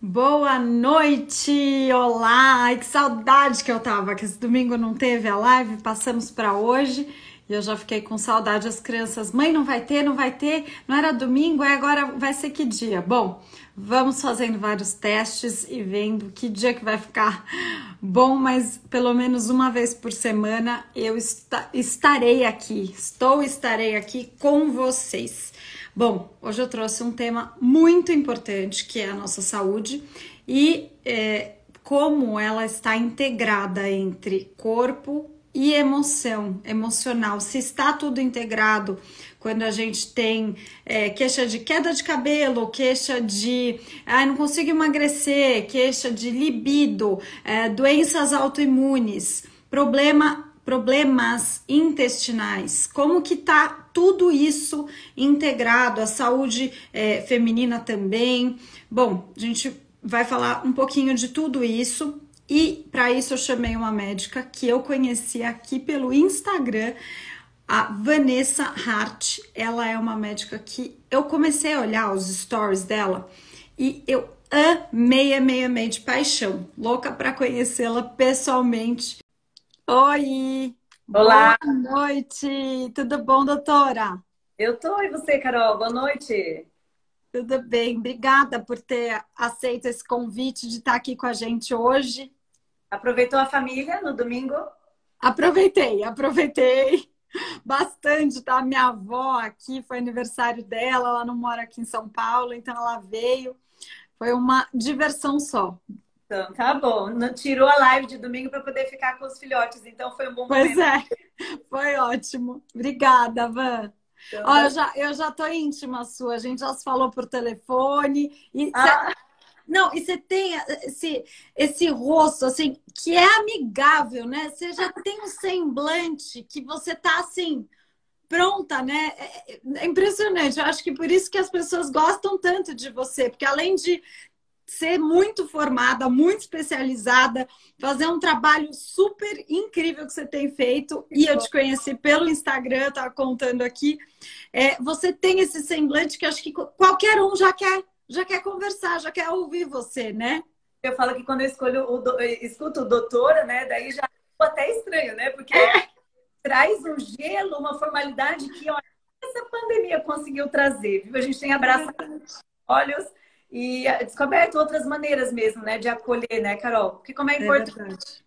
Boa noite! Olá! Ai, que saudade que eu tava, que esse domingo não teve a live, passamos para hoje e eu já fiquei com saudade. As crianças, mãe, não vai ter, não vai ter, não era domingo, agora vai ser que dia? Bom, vamos fazendo vários testes e vendo que dia que vai ficar bom, mas pelo menos uma vez por semana eu estarei aqui com vocês. Bom, hoje eu trouxe um tema muito importante que é a nossa saúde e como ela está integrada entre corpo e emocional. Se está tudo integrado, quando a gente tem queixa de queda de cabelo, queixa de não consigo emagrecer, queixa de libido, doenças autoimunes, problemas intestinais, como que tá tudo isso integrado, a saúde feminina também. Bom, a gente vai falar um pouquinho de tudo isso e para isso eu chamei uma médica que eu conheci aqui pelo Instagram, a Vanessa Hart. Ela é uma médica que eu comecei a olhar os stories dela e eu amei de paixão, louca para conhecê-la pessoalmente. Oi, boa Olá, noite, tudo bom, doutora? eu tô e você, Carol? Boa noite. Tudo bem, obrigada por ter aceito esse convite de estar aqui com a gente hoje. Aproveitou a família no domingo? Aproveitei bastante, tá? Minha avó aqui, foi aniversário dela, ela não mora aqui em São Paulo, então ela veio, foi uma diversão só. Então, tá bom. Tirou a live de domingo para poder ficar com os filhotes, então foi um bom Pois momento. é, foi ótimo. Obrigada, Van. Então, Ó, tá... eu já tô íntima sua, a gente já se falou por telefone. ah, Não, e você tem esse rosto, assim, que é amigável, né? Você já tem um semblante que você tá, assim, pronta, né? É impressionante. Eu acho que por isso que as pessoas gostam tanto de você, porque além de ser muito formada, muito especializada, fazer um trabalho super incrível que você tem feito, que e eu bom. te conheci pelo Instagram, estava contando aqui, você tem esse semblante que acho que qualquer um já quer conversar, já quer ouvir você, né? Eu falo que quando eu escuto o doutora, né? Daí já ficou até estranho, né? Porque É traz um gelo, uma formalidade que olha, essa pandemia conseguiu trazer, viu? A gente tem abraçado verdade. olhos e descoberto outras maneiras mesmo, né? De acolher, né, Carol? Porque como é É importante verdade.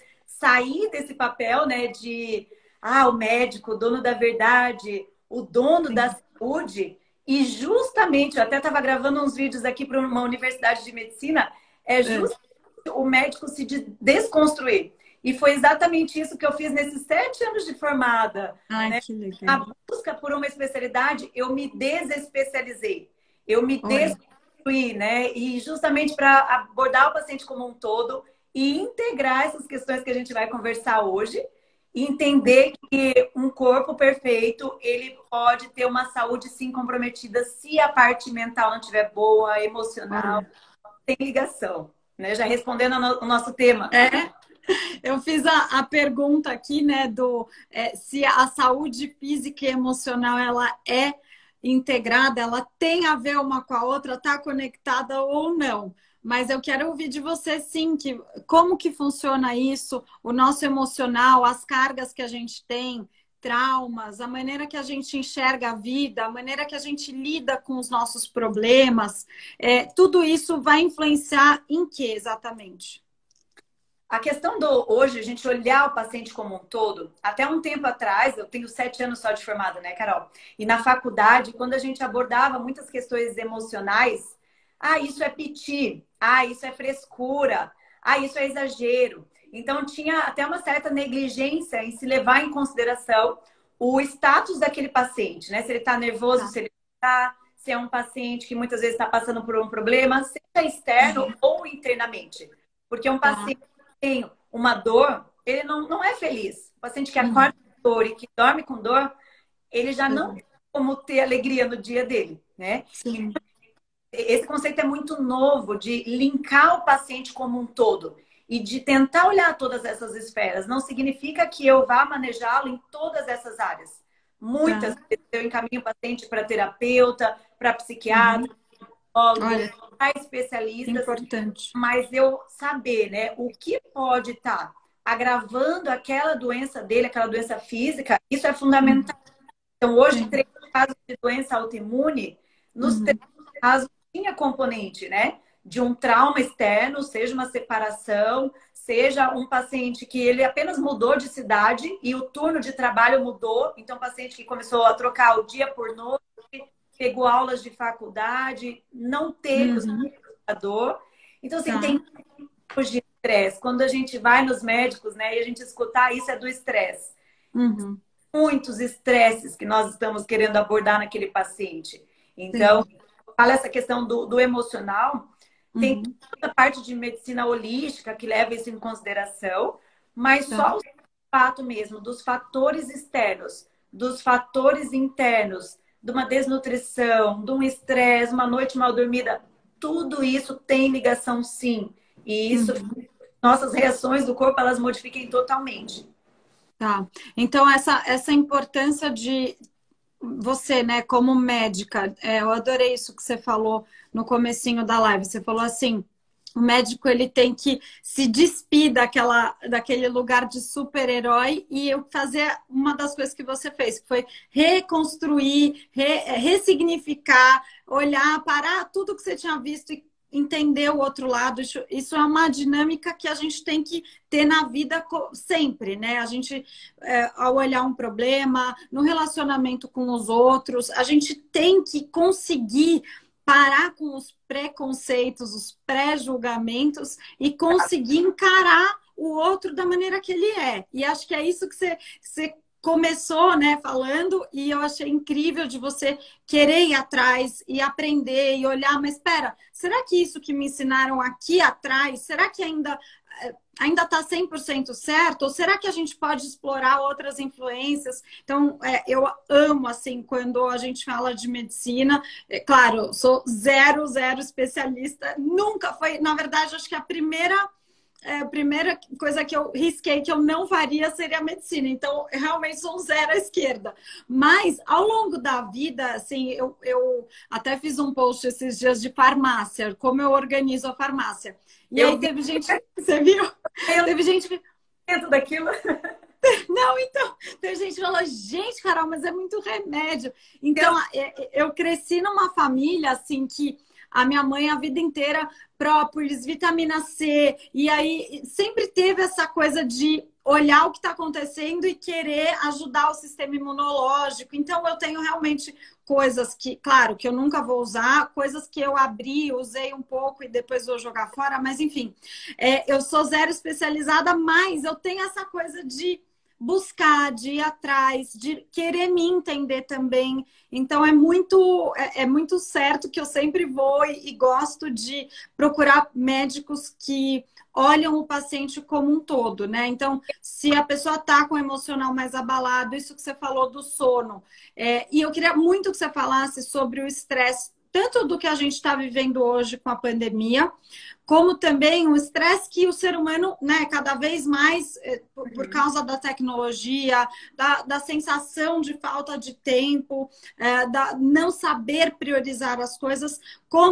sair desse papel, né, de o médico, o dono da verdade, o dono da Sim. saúde, e justamente, eu até estava gravando uns vídeos aqui para uma universidade de medicina, é É. justamente o médico se desconstruir. E foi exatamente isso que eu fiz nesses 7 anos de formada, Ai, né? que legal. Na busca por uma especialidade, eu me desespecializei, eu me Olha, desconstruí, né? E justamente para abordar o paciente como um todo, e integrar essas questões que a gente vai conversar hoje e entender que um corpo perfeito, ele pode ter uma saúde sim comprometida se a parte mental não estiver boa, emocional, olha. tem ligação, né? Já respondendo o nosso tema. É, eu fiz a pergunta aqui, né, se a saúde física e emocional ela é integrada, ela tem a ver uma com a outra, está conectada ou não. Mas eu quero ouvir de você, sim, como que funciona isso, o nosso emocional, as cargas que a gente tem, traumas, a maneira que a gente enxerga a vida, a maneira que a gente lida com os nossos problemas, tudo isso vai influenciar em que exatamente? A questão do hoje, a gente olhar o paciente como um todo, até um tempo atrás, eu tenho 7 anos só de formada, né, Carol? E na faculdade, quando a gente abordava muitas questões emocionais, isso é piti, isso é frescura, isso é exagero. Então tinha até uma certa negligência em se levar em consideração o status daquele paciente, né? Se ele está nervoso, Tá. se ele está, se é um paciente que muitas vezes está passando por um problema, seja externo Uhum. ou internamente. Porque um Tá. paciente tem uma dor, ele não é feliz. O paciente que acorda Uhum. com dor e que dorme com dor, ele já não Verdade. tem como ter alegria no dia dele, né? E Sim. esse conceito é muito novo de linkar o paciente como um todo e de tentar olhar todas essas esferas. Não significa que eu vá manejá-lo em todas essas áreas. Muitas Tá. vezes eu encaminho o paciente para terapeuta, para Uhum. psiquiatra, psicólogo, Olha. procurar especialistas, Importante. mas eu saber, né, o que pode estar agravando aquela doença dele, aquela doença física, isso é fundamental. Então, hoje, Sim. 3 casos de doença autoimune, nos 3 Uhum. casos tinha componente, né? De um trauma externo, seja uma separação, seja um paciente que ele apenas mudou de cidade e o turno de trabalho mudou. Então, paciente que começou a trocar o dia por noite, pegou aulas de faculdade, não teve o Uhum. dor. Então, assim, Tá. tem tipos de estresse. Quando a gente vai nos médicos, né, e a gente escutar isso é do estresse. Uhum. Muitos estresses que nós estamos querendo abordar naquele paciente. Então, Sim. fala essa questão do emocional, tem Uhum. toda a parte de medicina holística que leva isso em consideração, mas Tá. só o fato mesmo dos fatores externos, dos fatores internos, de uma desnutrição, de um estresse, uma noite mal dormida, tudo isso tem ligação sim. E isso, Uhum. nossas reações do corpo, elas modificam totalmente. Tá. Então, essa importância de você, né, como médica, eu adorei isso que você falou no comecinho da live. Você falou assim, o médico ele tem que se despir daquele lugar de super-herói e eu fazer uma das coisas que você fez, que foi reconstruir, ressignificar, olhar, parar tudo que você tinha visto e entender o outro lado. Isso é uma dinâmica que a gente tem que ter na vida sempre, né? A gente, ao olhar um problema, no relacionamento com os outros, a gente tem que conseguir parar com os preconceitos, os pré-julgamentos e conseguir encarar o outro da maneira que ele é. E acho que é isso que você começou, né, falando, e eu achei incrível de você querer ir atrás e aprender e olhar, mas espera, será que isso que me ensinaram aqui atrás, será que ainda está 100% certo? Ou será que a gente pode explorar outras influências? Então, eu amo, assim, quando a gente fala de medicina. Claro, sou zero especialista. Nunca foi, na verdade, acho que a primeira coisa que eu risquei que eu não faria seria a medicina. Então, eu realmente sou um zero à esquerda. Mas, ao longo da vida, assim, eu até fiz um post esses dias de farmácia, como eu organizo a farmácia. E Eu aí vi teve gente, você viu? Teve gente que. dentro daquilo. Não, então, teve gente que falou, gente, Carol, mas é muito remédio. Então, eu cresci numa família, assim, que a minha mãe a vida inteira própolis, vitamina C, e aí sempre teve essa coisa de olhar o que está acontecendo e querer ajudar o sistema imunológico. Então, eu tenho realmente coisas que, claro, que eu nunca vou usar, coisas que eu abri, usei um pouco e depois vou jogar fora, mas enfim, eu sou zero especializada, mas eu tenho essa coisa de buscar, de ir atrás, de querer me entender também. Então é muito certo que eu sempre vou e gosto de procurar médicos que olham o paciente como um todo, né? Então, se a pessoa está com o emocional mais abalado, isso que você falou do sono. E eu queria muito que você falasse sobre o estresse, tanto do que a gente está vivendo hoje com a pandemia, como também o estresse que o ser humano, né, cada vez mais, por causa da tecnologia, da sensação de falta de tempo, da não saber priorizar as coisas,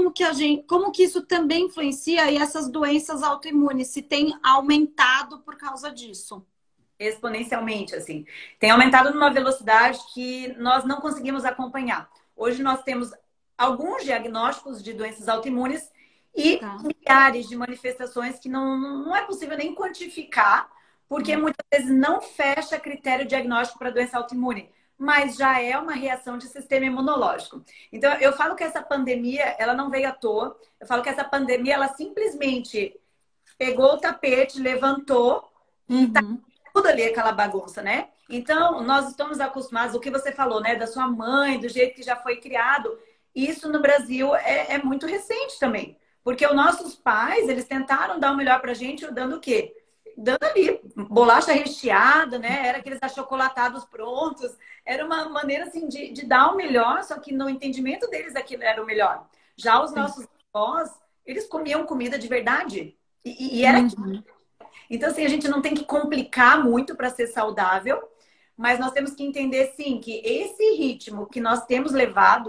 como que isso também influencia e essas doenças autoimunes, se tem aumentado por causa disso? Exponencialmente, assim. Tem aumentado numa velocidade que nós não conseguimos acompanhar. Hoje nós temos alguns diagnósticos de doenças autoimunes e Tá. milhares de manifestações que não é possível nem quantificar, porque muitas vezes não fecha critério diagnóstico para doença autoimune, mas já é uma reação de sistema imunológico. Então, eu falo que essa pandemia, ela não veio à toa. Eu falo que essa pandemia, ela simplesmente pegou o tapete, levantou e tá Uhum. tudo ali aquela bagunça, né? Então, nós estamos acostumados, o que você falou, né? Da sua mãe, do jeito que já foi criado. Isso no Brasil é muito recente também. Porque os nossos pais, eles tentaram dar o melhor pra gente, dando o quê? Dando ali, bolacha recheada, né? Era aqueles achocolatados prontos. Era uma maneira, assim, de dar o melhor, só que no entendimento deles aquilo era o melhor. Já os Sim. nossos avós, eles comiam comida de verdade. E era Uhum. então, assim, a gente não tem que complicar muito para ser saudável, mas nós temos que entender, sim, que esse ritmo que nós temos levado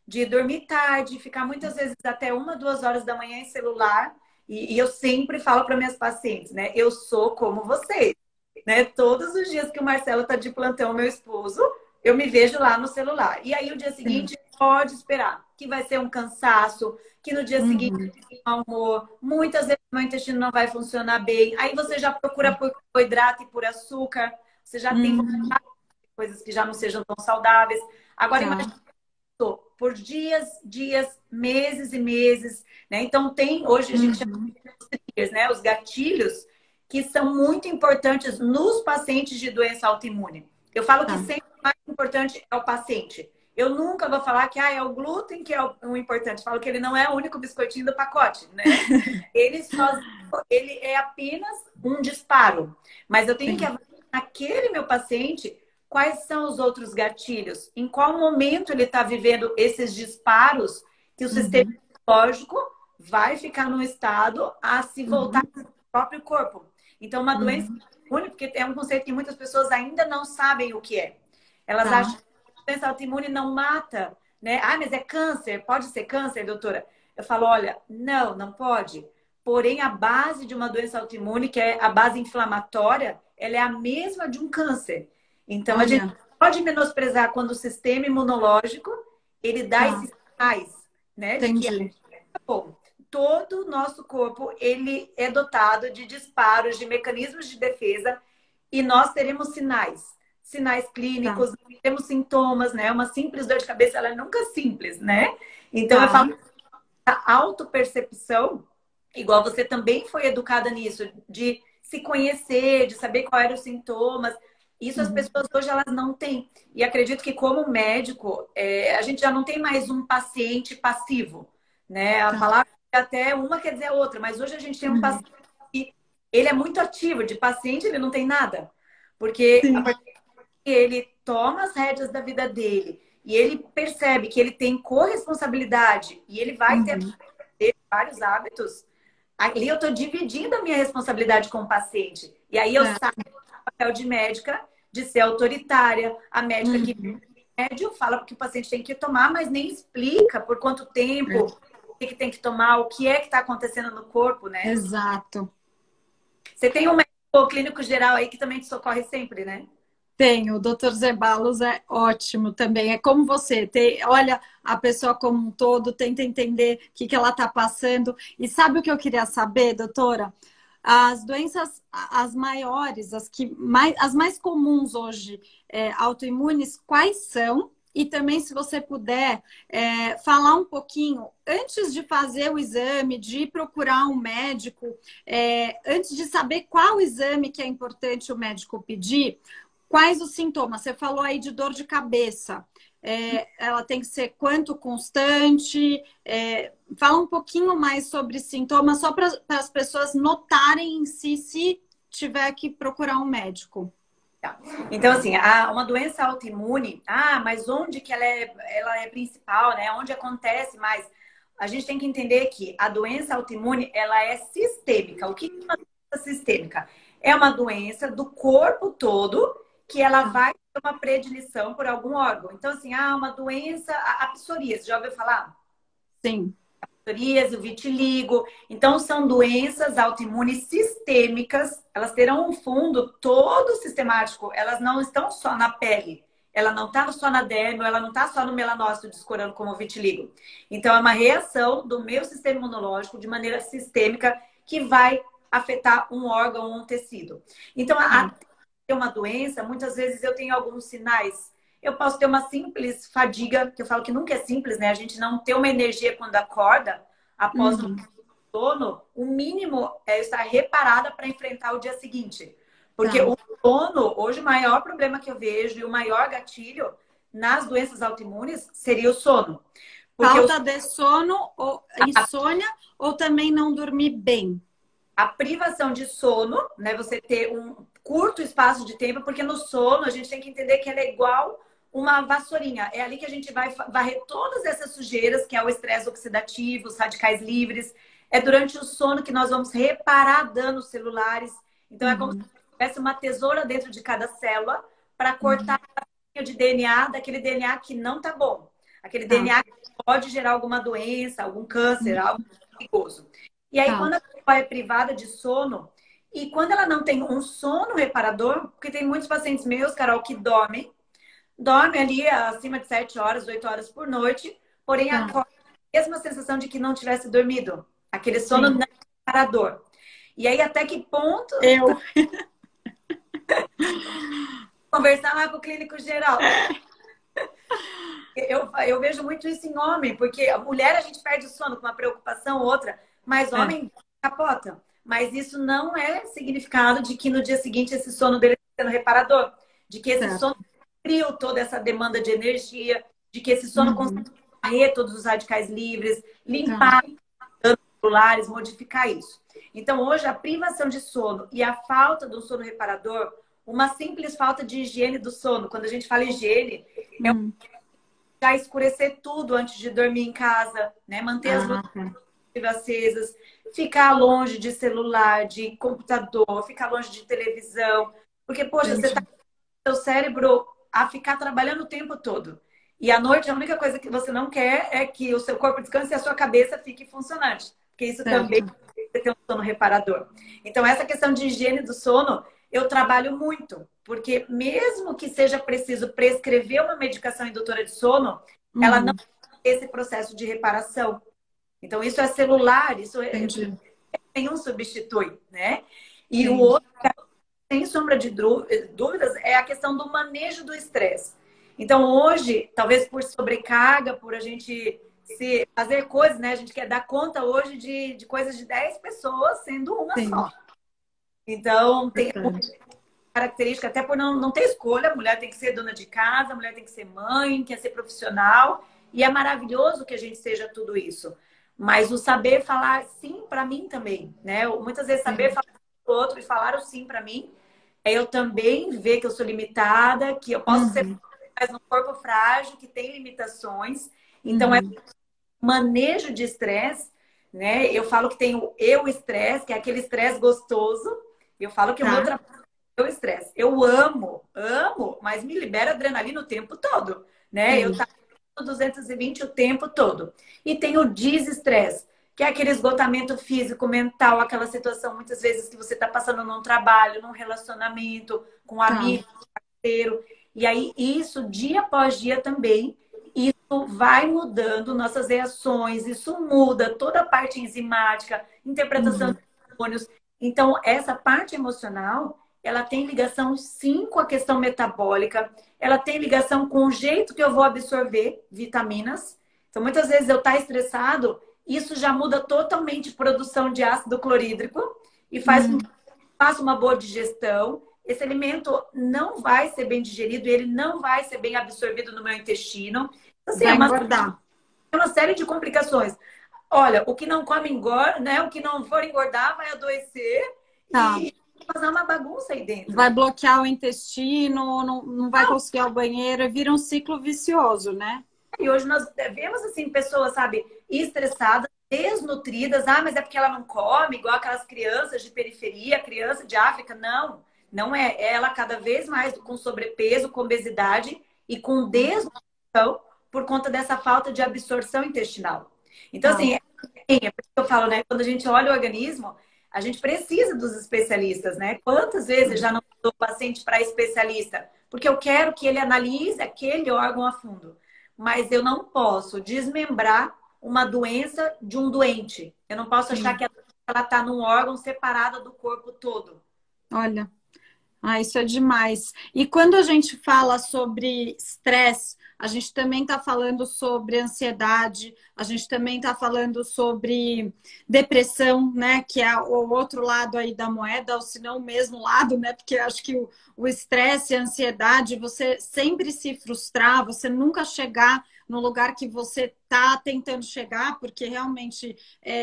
de dormir tarde, ficar muitas vezes até 1, 2 horas da manhã em celular. E eu sempre falo para minhas pacientes, né? Eu sou como vocês, né? Todos os dias que o Marcelo tá de plantão, meu esposo, eu me vejo lá no celular. E aí o dia Sim. seguinte pode esperar, que vai ser um cansaço, que no dia seguinte Uhum. tem mau humor, muitas vezes o meu intestino não vai funcionar bem. Aí você já procura por carboidrato e por açúcar, você já tem Uhum. coisas que já não sejam tão saudáveis. Agora Tá, imagina por dias, dias, meses e meses, né? Então tem hoje a gente chama uhum, de triggers, né? Os gatilhos que são muito importantes nos pacientes de doença autoimune. Eu falo que tá. sempre o mais importante é o paciente. Eu nunca vou falar que é o glúten que é o importante. Eu falo que ele não é o único biscoitinho do pacote, né? Ele sozinho, ele é apenas um disparo. Mas eu tenho que Sim. avaliar naquele meu paciente quais são os outros gatilhos, em qual momento ele está vivendo esses disparos que o sistema Uhum, imunológico vai ficar no estado a se voltar uhum, para o próprio corpo. Então, uma doença uhum. autoimune, porque é um conceito que muitas pessoas ainda não sabem o que é. Elas Tá. acham que a doença autoimune não mata, né? Ah, mas é câncer, pode ser câncer, doutora? Eu falo, olha, não, não pode. Porém, a base de uma doença autoimune, que é a base inflamatória, ela é a mesma de um câncer. Então, a gente Olha, pode menosprezar quando o sistema imunológico ele dá tá. esses sinais, né, de que Entendi. bom, todo o nosso corpo ele é dotado de disparos, de mecanismos de defesa e nós teremos sinais, sinais Tá, clínicos, temos sintomas, né? Uma simples dor de cabeça, ela é nunca simples, né? Então eu tá. falo a autopercepção, igual você também foi educada nisso, de se conhecer, de saber quais eram os sintomas. Isso as Uhum, pessoas hoje elas não têm. E acredito que como médico, a gente já não tem mais um paciente passivo, né? A tá. palavra até uma quer dizer a outra, mas hoje a gente tem um Uhum. paciente que ele é muito ativo, de paciente ele não tem nada. Porque a Sim. partir que ele toma as rédeas da vida dele e ele percebe que ele tem corresponsabilidade e ele vai ter Uhum. vários hábitos, ali eu estou dividindo a minha responsabilidade com o paciente. E aí eu saio Certo. do papel de médica, de ser autoritária, a médica que Uhum. médio fala que o paciente tem que tomar, mas nem explica por quanto tempo, É. o que tem que tomar, o que é que está acontecendo no corpo, né? Exato. Você tem um médico clínico geral aí que também te socorre sempre, né? Tenho, o Dr. Zeballos é ótimo também. É como você, olha a pessoa como um todo, tenta entender o que ela está passando. E sabe o que eu queria saber, doutora? As doenças, as maiores, as mais comuns hoje, autoimunes, quais são? E também, se você puder, falar um pouquinho, antes de fazer o exame, de procurar um médico, antes de saber qual exame que é importante o médico pedir, quais os sintomas? Você falou aí de dor de cabeça. Ela tem que ser quanto constante? Fala um pouquinho mais sobre sintomas, só para as pessoas notarem em si se tiver que procurar um médico. Tá. Então, assim, uma doença autoimune, mas onde que ela é principal, né? Onde acontece mais? A gente tem que entender que a doença autoimune, ela é sistêmica. O que é uma doença sistêmica? É uma doença do corpo todo que ela Tá. vai ter uma predileção por algum órgão. Então, assim, uma doença, a psoríase, já ouviu falar? Sim. Psoríase, o vitiligo. Então, são doenças autoimunes sistêmicas, elas terão um fundo todo sistemático, elas não estão só na pele, ela não está só na derme, ela não está só no melanócito descorando como o vitiligo. Então, é uma reação do meu sistema imunológico de maneira sistêmica que vai afetar um órgão ou um tecido. Então, a Tá. ter uma doença, muitas vezes eu tenho alguns sinais. Eu posso ter uma simples fadiga, que eu falo que nunca é simples, né? A gente não ter uma energia quando acorda, após um Uhum. sono, o mínimo é estar reparada para enfrentar o dia seguinte. Porque Tá. o sono, hoje, o maior problema que eu vejo e o maior gatilho nas doenças autoimunes seria o sono. Porque Falta de sono, ou insônia, ou também não dormir bem? a privação de sono, né? Você ter um curto espaço de tempo, porque no sono a gente tem que entender que ela é igual uma vassourinha. É ali que a gente vai varrer todas essas sujeiras, que é o estresse oxidativo, os radicais livres. É durante o sono que nós vamos reparar danos celulares. Então é como se Uhum. tivesse uma tesoura dentro de cada célula para Uhum. cortar a de DNA daquele DNA que não tá bom. Aquele Tá. DNA pode gerar alguma doença, algum câncer, algo perigoso. E aí, Tá. quando a pessoa é privada de sono, e quando ela não tem um sono reparador, porque tem muitos pacientes meus, Carol, que dormem ali acima de 7 horas, 8 horas por noite, porém Tá. acorda com a mesma sensação de que não tivesse dormido. Aquele sono Sim. não reparador. E aí, até que ponto Eu. conversar lá com o clínico geral? Eu vejo muito isso em homem, porque a mulher a gente perde o sono com uma preocupação ou outra, mas É, homem capota. Mas isso não é significado de que no dia seguinte esse sono dele está sendo reparador, de que esse sono certo. criou toda essa demanda de energia, de que esse sono Uhum. consegue varrer todos os radicais livres, Tá. limpar celulares, modificar isso. Então, hoje, a privação de sono e a falta do sono reparador, uma simples falta de higiene do sono, quando a gente fala higiene, Hum. já escurecer tudo antes de dormir em casa, né? Manter as luzes Ah, tá. acesas, ficar longe de celular, de computador, ficar longe de televisão, porque, poxa, você tá Entendi. com seu cérebro a ficar trabalhando o tempo todo. E à noite, a única coisa que você não quer é que o seu corpo descanse e a sua cabeça fique funcionante, porque isso também Certo. é ter um sono reparador. Então, essa questão de higiene do sono, eu trabalho muito, porque mesmo que seja preciso prescrever uma medicação indutora de sono, ela não Uhum. tem esse processo de reparação. Então, isso é celular, Entendi. nenhum substitui, né? E o Sim. outro, sem sombra de dúvidas, é a questão do manejo do estresse. Então, hoje, talvez por sobrecarga, por a gente se fazer coisas, né? A gente quer dar conta hoje de coisas de 10 pessoas, sendo uma Sim. só. Então, tem Verdade. característica, até por não ter escolha, a mulher tem que ser dona de casa, a mulher tem que ser mãe, quer ser profissional, e é maravilhoso que a gente seja tudo isso. Mas o saber falar sim para mim também, né? Muitas vezes saber Sim. falar para o outro e falar o sim para mim é eu também ver que eu sou limitada, que eu posso ser Uhum. mais um corpo frágil, que tem limitações. Então, é Uhum. manejo de estresse, né? Eu falo que tem o eu estresse, que é aquele estresse gostoso. Eu falo que o meu Tá. trabalho é o estresse. Eu amo, mas me libera adrenalina o tempo todo, né? Eu Sim. tá no 220 o tempo todo. E tem o desestresse, que é aquele esgotamento físico, mental, aquela situação muitas vezes que você está passando num trabalho, num relacionamento, com um Tá. amigo, parceiro. E aí, isso, dia após dia também, isso vai mudando nossas reações, isso muda toda a parte enzimática, interpretação de Uhum. hormônios. Então, essa parte emocional, ela tem ligação sim com a questão metabólica, ela tem ligação com o jeito que eu vou absorver vitaminas. Então, muitas vezes eu estar estressado, isso já muda totalmente a produção de ácido clorídrico e faz com que Hum. eu faça uma boa digestão. Esse alimento não vai ser bem digerido, ele não vai ser bem absorvido no meu intestino. Assim, Vai engordar. é uma série de complicações. Olha, o que não come engorda, né? O que não for engordar vai adoecer Tá. e fazer uma bagunça aí Vai dentro. bloquear o intestino, não vai conseguir ir ao banheiro, vira um ciclo vicioso, né? E hoje nós vemos assim pessoas, sabe, estressadas, desnutridas. Ah, mas é porque ela não come, igual aquelas crianças de periferia, criança de África. Não, não é. Ela cada vez mais com sobrepeso, com obesidade e com desnutrição por conta dessa falta de absorção intestinal. Então, Tá. assim, é por isso que eu falo, né? Quando a gente olha o organismo, a gente precisa dos especialistas, né? Quantas vezes eu já não dou o paciente para especialista? Porque eu quero que ele analise aquele órgão a fundo. Mas eu não posso desmembrar uma doença de um doente. Eu não posso achar Sim. que ela está num órgão separado do corpo todo. Olha. Ah, isso é demais. E quando a gente fala sobre estresse, a gente também está falando sobre ansiedade, a gente também está falando sobre depressão, né? Que é o outro lado aí da moeda, ou se não o mesmo lado, né? Porque eu acho que o estresse e a ansiedade, você sempre se frustrar, você nunca chegar no lugar que você está tentando chegar, porque realmente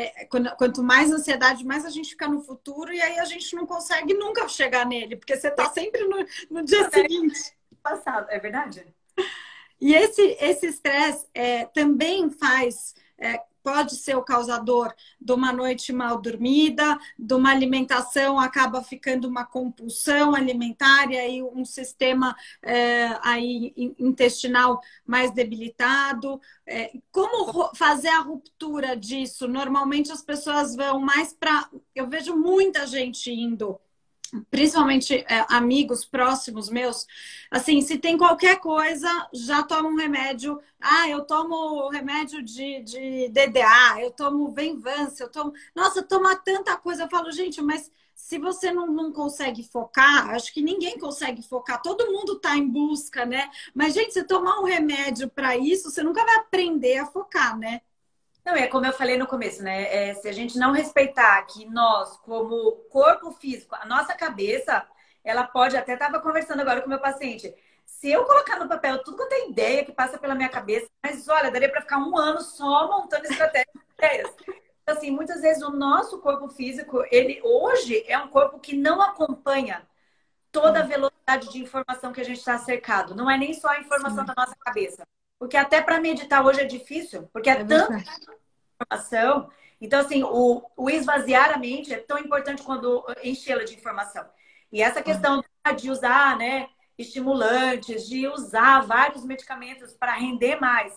quanto mais ansiedade, mais a gente fica no futuro, e aí a gente não consegue nunca chegar nele, porque você está sempre no dia seguinte. Passado, é verdade? E esse estresse também faz pode ser o causador de uma noite mal dormida, de uma alimentação, acaba ficando uma compulsão alimentar e aí um sistema aí intestinal mais debilitado. Como fazer a ruptura disso? Normalmente as pessoas vão mais para... Eu vejo muita gente indo, principalmente amigos próximos meus, assim, se tem qualquer coisa, já toma um remédio. Ah, eu tomo remédio de DDA, eu tomo Venvance, eu tomo... Nossa, toma tanta coisa. Eu falo, gente, mas se você não consegue focar, acho que ninguém consegue focar, todo mundo está em busca, né? Mas, gente, você tomar um remédio para isso, você nunca vai aprender a focar, né? Não, é como eu falei no começo, né? Se a gente não respeitar que nós, como corpo físico, a nossa cabeça, ela pode, até estava conversando agora com o meu paciente, se eu colocar no papel tudo quanto é ideia que passa pela minha cabeça, mas olha, daria para ficar um ano só montando estratégias e ideias. Então, assim, muitas vezes o nosso corpo físico, ele hoje é um corpo que não acompanha toda a velocidade de informação que a gente está cercado. Não é nem só a informação da nossa cabeça. Porque até para meditar hoje é difícil, porque é tanta informação. Então, assim, o esvaziar a mente é tão importante quando enchê-la de informação. E essa questão de usar, né, estimulantes, de usar vários medicamentos para render mais.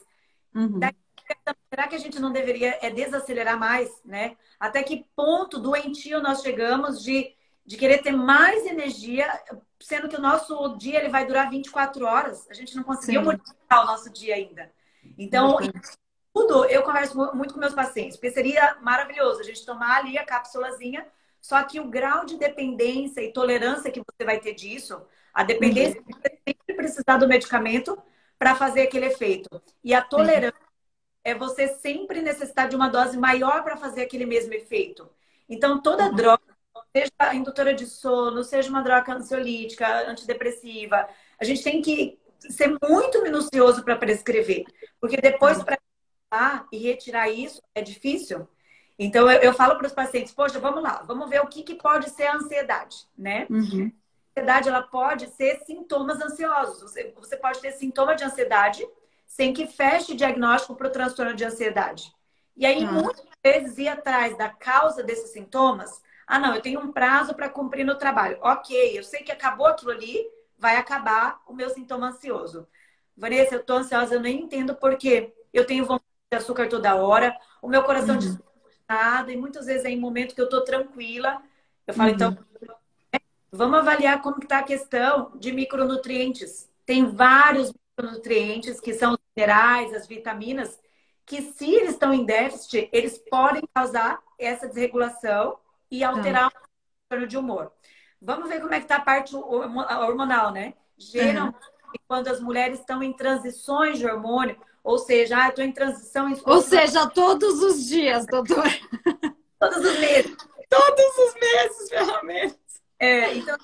Será que a gente não deveria desacelerar mais, né? Até que ponto doentio nós chegamos de querer ter mais energia, sendo que o nosso dia ele vai durar 24 horas. A gente não conseguiu modificar o nosso dia ainda. Então, tudo eu converso muito com meus pacientes, porque seria maravilhoso a gente tomar ali a cápsulazinha, só que o grau de dependência e tolerância que você vai ter disso, a dependência de você sempre precisar do medicamento para fazer aquele efeito. E a tolerância é você sempre necessitar de uma dose maior para fazer aquele mesmo efeito. Então, toda droga, seja indutora de sono, seja uma droga ansiolítica, antidepressiva, a gente tem que ser muito minucioso para prescrever. Porque depois, para e retirar isso, é difícil. Então, eu falo para os pacientes, poxa, vamos lá, vamos ver o que pode ser a ansiedade, né? A ansiedade, ela pode ser sintomas ansiosos. Você pode ter sintoma de ansiedade sem que feche diagnóstico para o transtorno de ansiedade. E aí, muitas vezes, ir atrás da causa desses sintomas. Ah, não, eu tenho um prazo para cumprir no trabalho. Ok, eu sei que acabou aquilo ali, vai acabar o meu sintoma ansioso. Vanessa, eu estou ansiosa, eu nem entendo por quê. Eu tenho vontade de açúcar toda hora, o meu coração descontrolado, e muitas vezes é em momento que eu estou tranquila. Eu falo, então, vamos avaliar como está a questão de micronutrientes. Tem vários micronutrientes, que são os minerais, as vitaminas, que se eles estão em déficit, eles podem causar essa desregulação e alterar o transtorno de humor. Vamos ver como é que está a parte hormonal, né? Geralmente, quando as mulheres estão em transições de hormônio, ou seja, estou em transição... Ou seja, todos os dias, doutor. Todos os meses. Todos os meses, pelo menos. Então,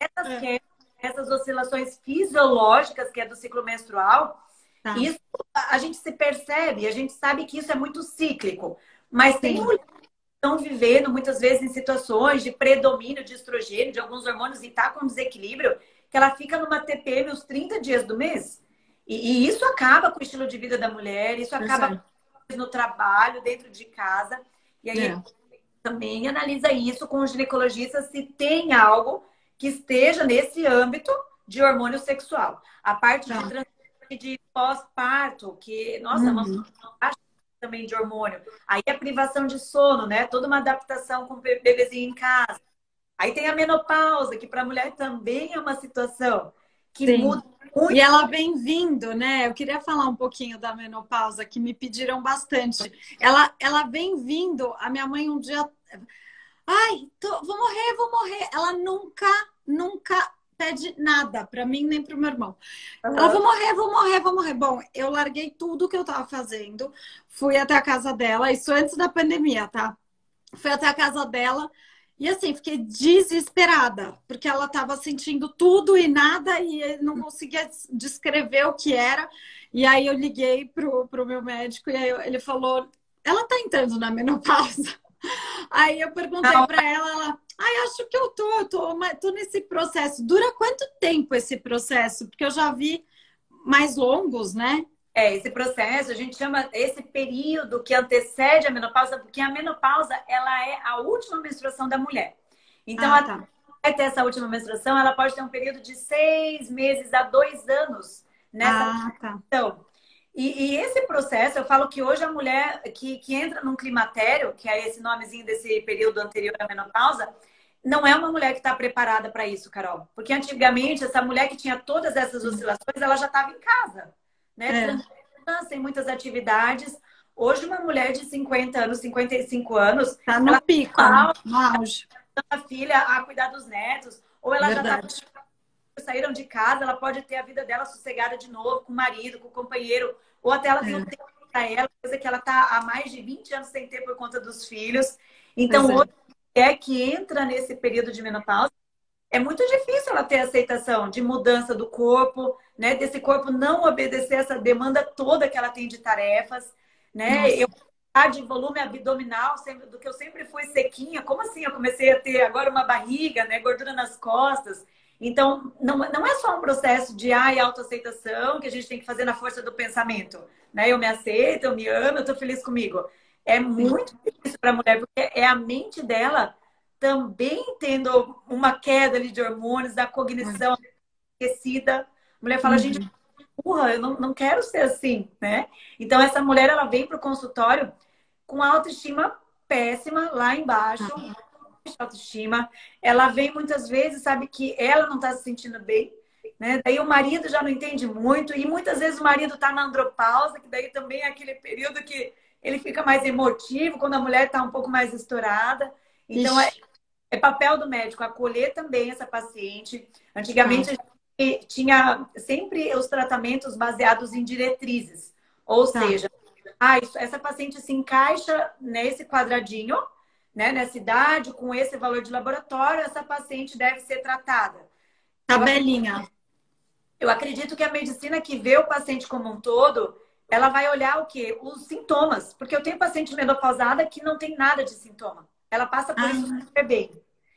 essas oscilações fisiológicas, que é do ciclo menstrual, isso a gente se percebe, a gente sabe que isso é muito cíclico. Mas tem mulheres que estão vivendo, muitas vezes, em situações de predomínio de estrogênio, de alguns hormônios, e está com desequilíbrio, que ela fica numa TPM os 30 dias do mês. E isso acaba com o estilo de vida da mulher, isso acaba no trabalho, dentro de casa. E aí também analisa isso com o ginecologista se tem algo que esteja nesse âmbito de hormônio sexual. A parte de pós-parto, que, nossa, uma também de hormônio. Aí a privação de sono, né? Toda uma adaptação com o bebezinho em casa. Aí tem a menopausa, que para a mulher também é uma situação que muda muito. E ela vem vindo, né? Eu queria falar um pouquinho da menopausa, que me pediram bastante. Ela vem vindo. A minha mãe um dia... Ai, vou morrer, vou morrer. Ela nunca pede nada para mim nem para o meu irmão. Ela, vou morrer, vou morrer, vou morrer. Bom, eu larguei tudo que eu tava fazendo. Fui até a casa dela. Isso antes da pandemia, tá? Fui até a casa dela. E assim, fiquei desesperada, porque ela estava sentindo tudo e nada e não conseguia descrever o que era. E aí eu liguei pro meu médico e aí ele falou, ela tá entrando na menopausa. Aí eu perguntei para ela, acho que eu tô nesse processo. Dura quanto tempo esse processo? Porque eu já vi mais longos, né? esse processo, a gente chama esse período que antecede a menopausa, porque a menopausa, ela é a última menstruação da mulher. Então, Ah, tá. até ter essa última menstruação, ela pode ter um período de 6 meses a 2 anos nessa Ah, tá. transição. E esse processo, eu falo que hoje a mulher que entra num climatério, que é esse nomezinho desse período anterior à menopausa, não é uma mulher que está preparada para isso, Carol. Porque antigamente, essa mulher que tinha todas essas oscilações, ela já estava em casa, né? É, Tranquila, sem muitas atividades. Hoje, uma mulher de 50 anos, 55 anos, tá ela no pico, tá no auge. a filha a cuidar dos netos, ou ela já está Verdade. saíram de casa, ela pode ter a vida dela sossegada de novo, com o marido, com o companheiro, ou até ela tem um É, tempo para ela, coisa que ela está há mais de 20 anos sem ter por conta dos filhos. pois Então, é. hoje, é que entra nesse período de menopausa, é muito difícil ela ter aceitação de mudança do corpo, né? Desse corpo não obedecer essa demanda toda que ela tem de tarefas, né? Nossa. Eu de volume abdominal, do que eu sempre fui sequinha. Como assim? Eu comecei a ter agora uma barriga, né? Gordura nas costas. Então, não é só um processo de autoaceitação que a gente tem que fazer na força do pensamento, né? Eu me aceito, eu me amo, eu tô feliz comigo. É Sim. muito difícil para a mulher, porque é a mente dela também tendo uma queda ali de hormônios, da cognição esquecida. A mulher fala, gente, Uhum. burra, eu não quero ser assim, né? Então, essa mulher, ela vem para o consultório com a autoestima péssima lá embaixo, Tá. autoestima. Ela vem muitas vezes, sabe que ela não está se sentindo bem, né? Daí o marido já não entende muito, e muitas vezes o marido está na andropausa, que daí também é aquele período que ele fica mais emotivo, quando a mulher está um pouco mais estourada. Então, Ixi, é papel do médico acolher também essa paciente. tá. Antigamente, a gente tinha sempre os tratamentos baseados em diretrizes. Ou Tá. seja, essa paciente se encaixa nesse quadradinho, né, nessa idade, com esse valor de laboratório, essa paciente deve ser tratada. Eu acredito, Tabelinha. eu acredito que a medicina que vê o paciente como um todo, ela vai olhar o quê? Os sintomas. Porque eu tenho paciente menopausada que não tem nada de sintoma. Ela passa por isso Ah, super bem.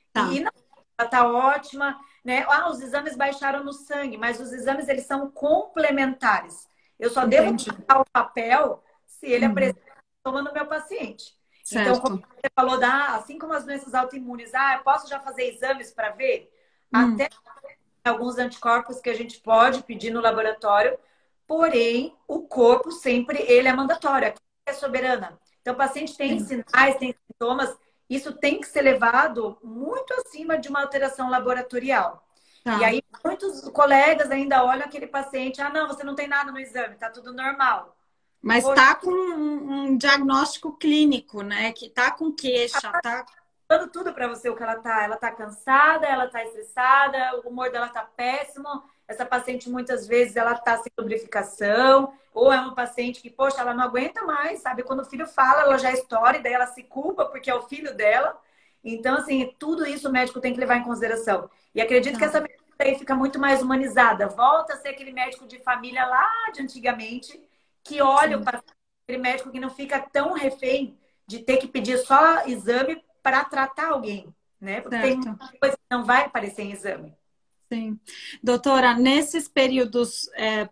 E tá. não, ela tá ótima, né? Ah, os exames baixaram no sangue, mas os exames eles são complementares. Eu só devo Entendi. passar o papel se ele Uhum. apresenta sintoma no meu paciente. Então, como Certo. você falou, assim como as doenças autoimunes, eu posso já fazer exames para ver? Hum. Até alguns anticorpos que a gente pode pedir no laboratório, porém, o corpo sempre ele é mandatório, aqui é soberana. Então, o paciente tem Sim. sinais, tem sintomas, isso tem que ser levado muito acima de uma alteração laboratorial. E Tá. aí, muitos colegas ainda olham aquele paciente, não, você não tem nada no exame, tá tudo normal. Mas Poxa, tá com um diagnóstico clínico, né? Que tá com queixa, tá. dando tudo para você o que ela tá. Ela tá cansada, ela tá estressada, o humor dela tá péssimo. Essa paciente muitas vezes ela tá sem lubrificação, ou é uma paciente que, poxa, ela não aguenta mais, sabe? Quando o filho fala, ela já estoura e daí ela se culpa porque é o filho dela. Então, assim, tudo isso o médico tem que levar em consideração. E acredito que Tá. essa medicina aí fica muito mais humanizada. Volta a ser aquele médico de família lá de antigamente, que olha o Sim. paciente, aquele médico que não fica tão refém de ter que pedir só exame para tratar alguém, né? Porque tem Certo. coisa que não vai aparecer em exame. Sim. Doutora, nesses períodos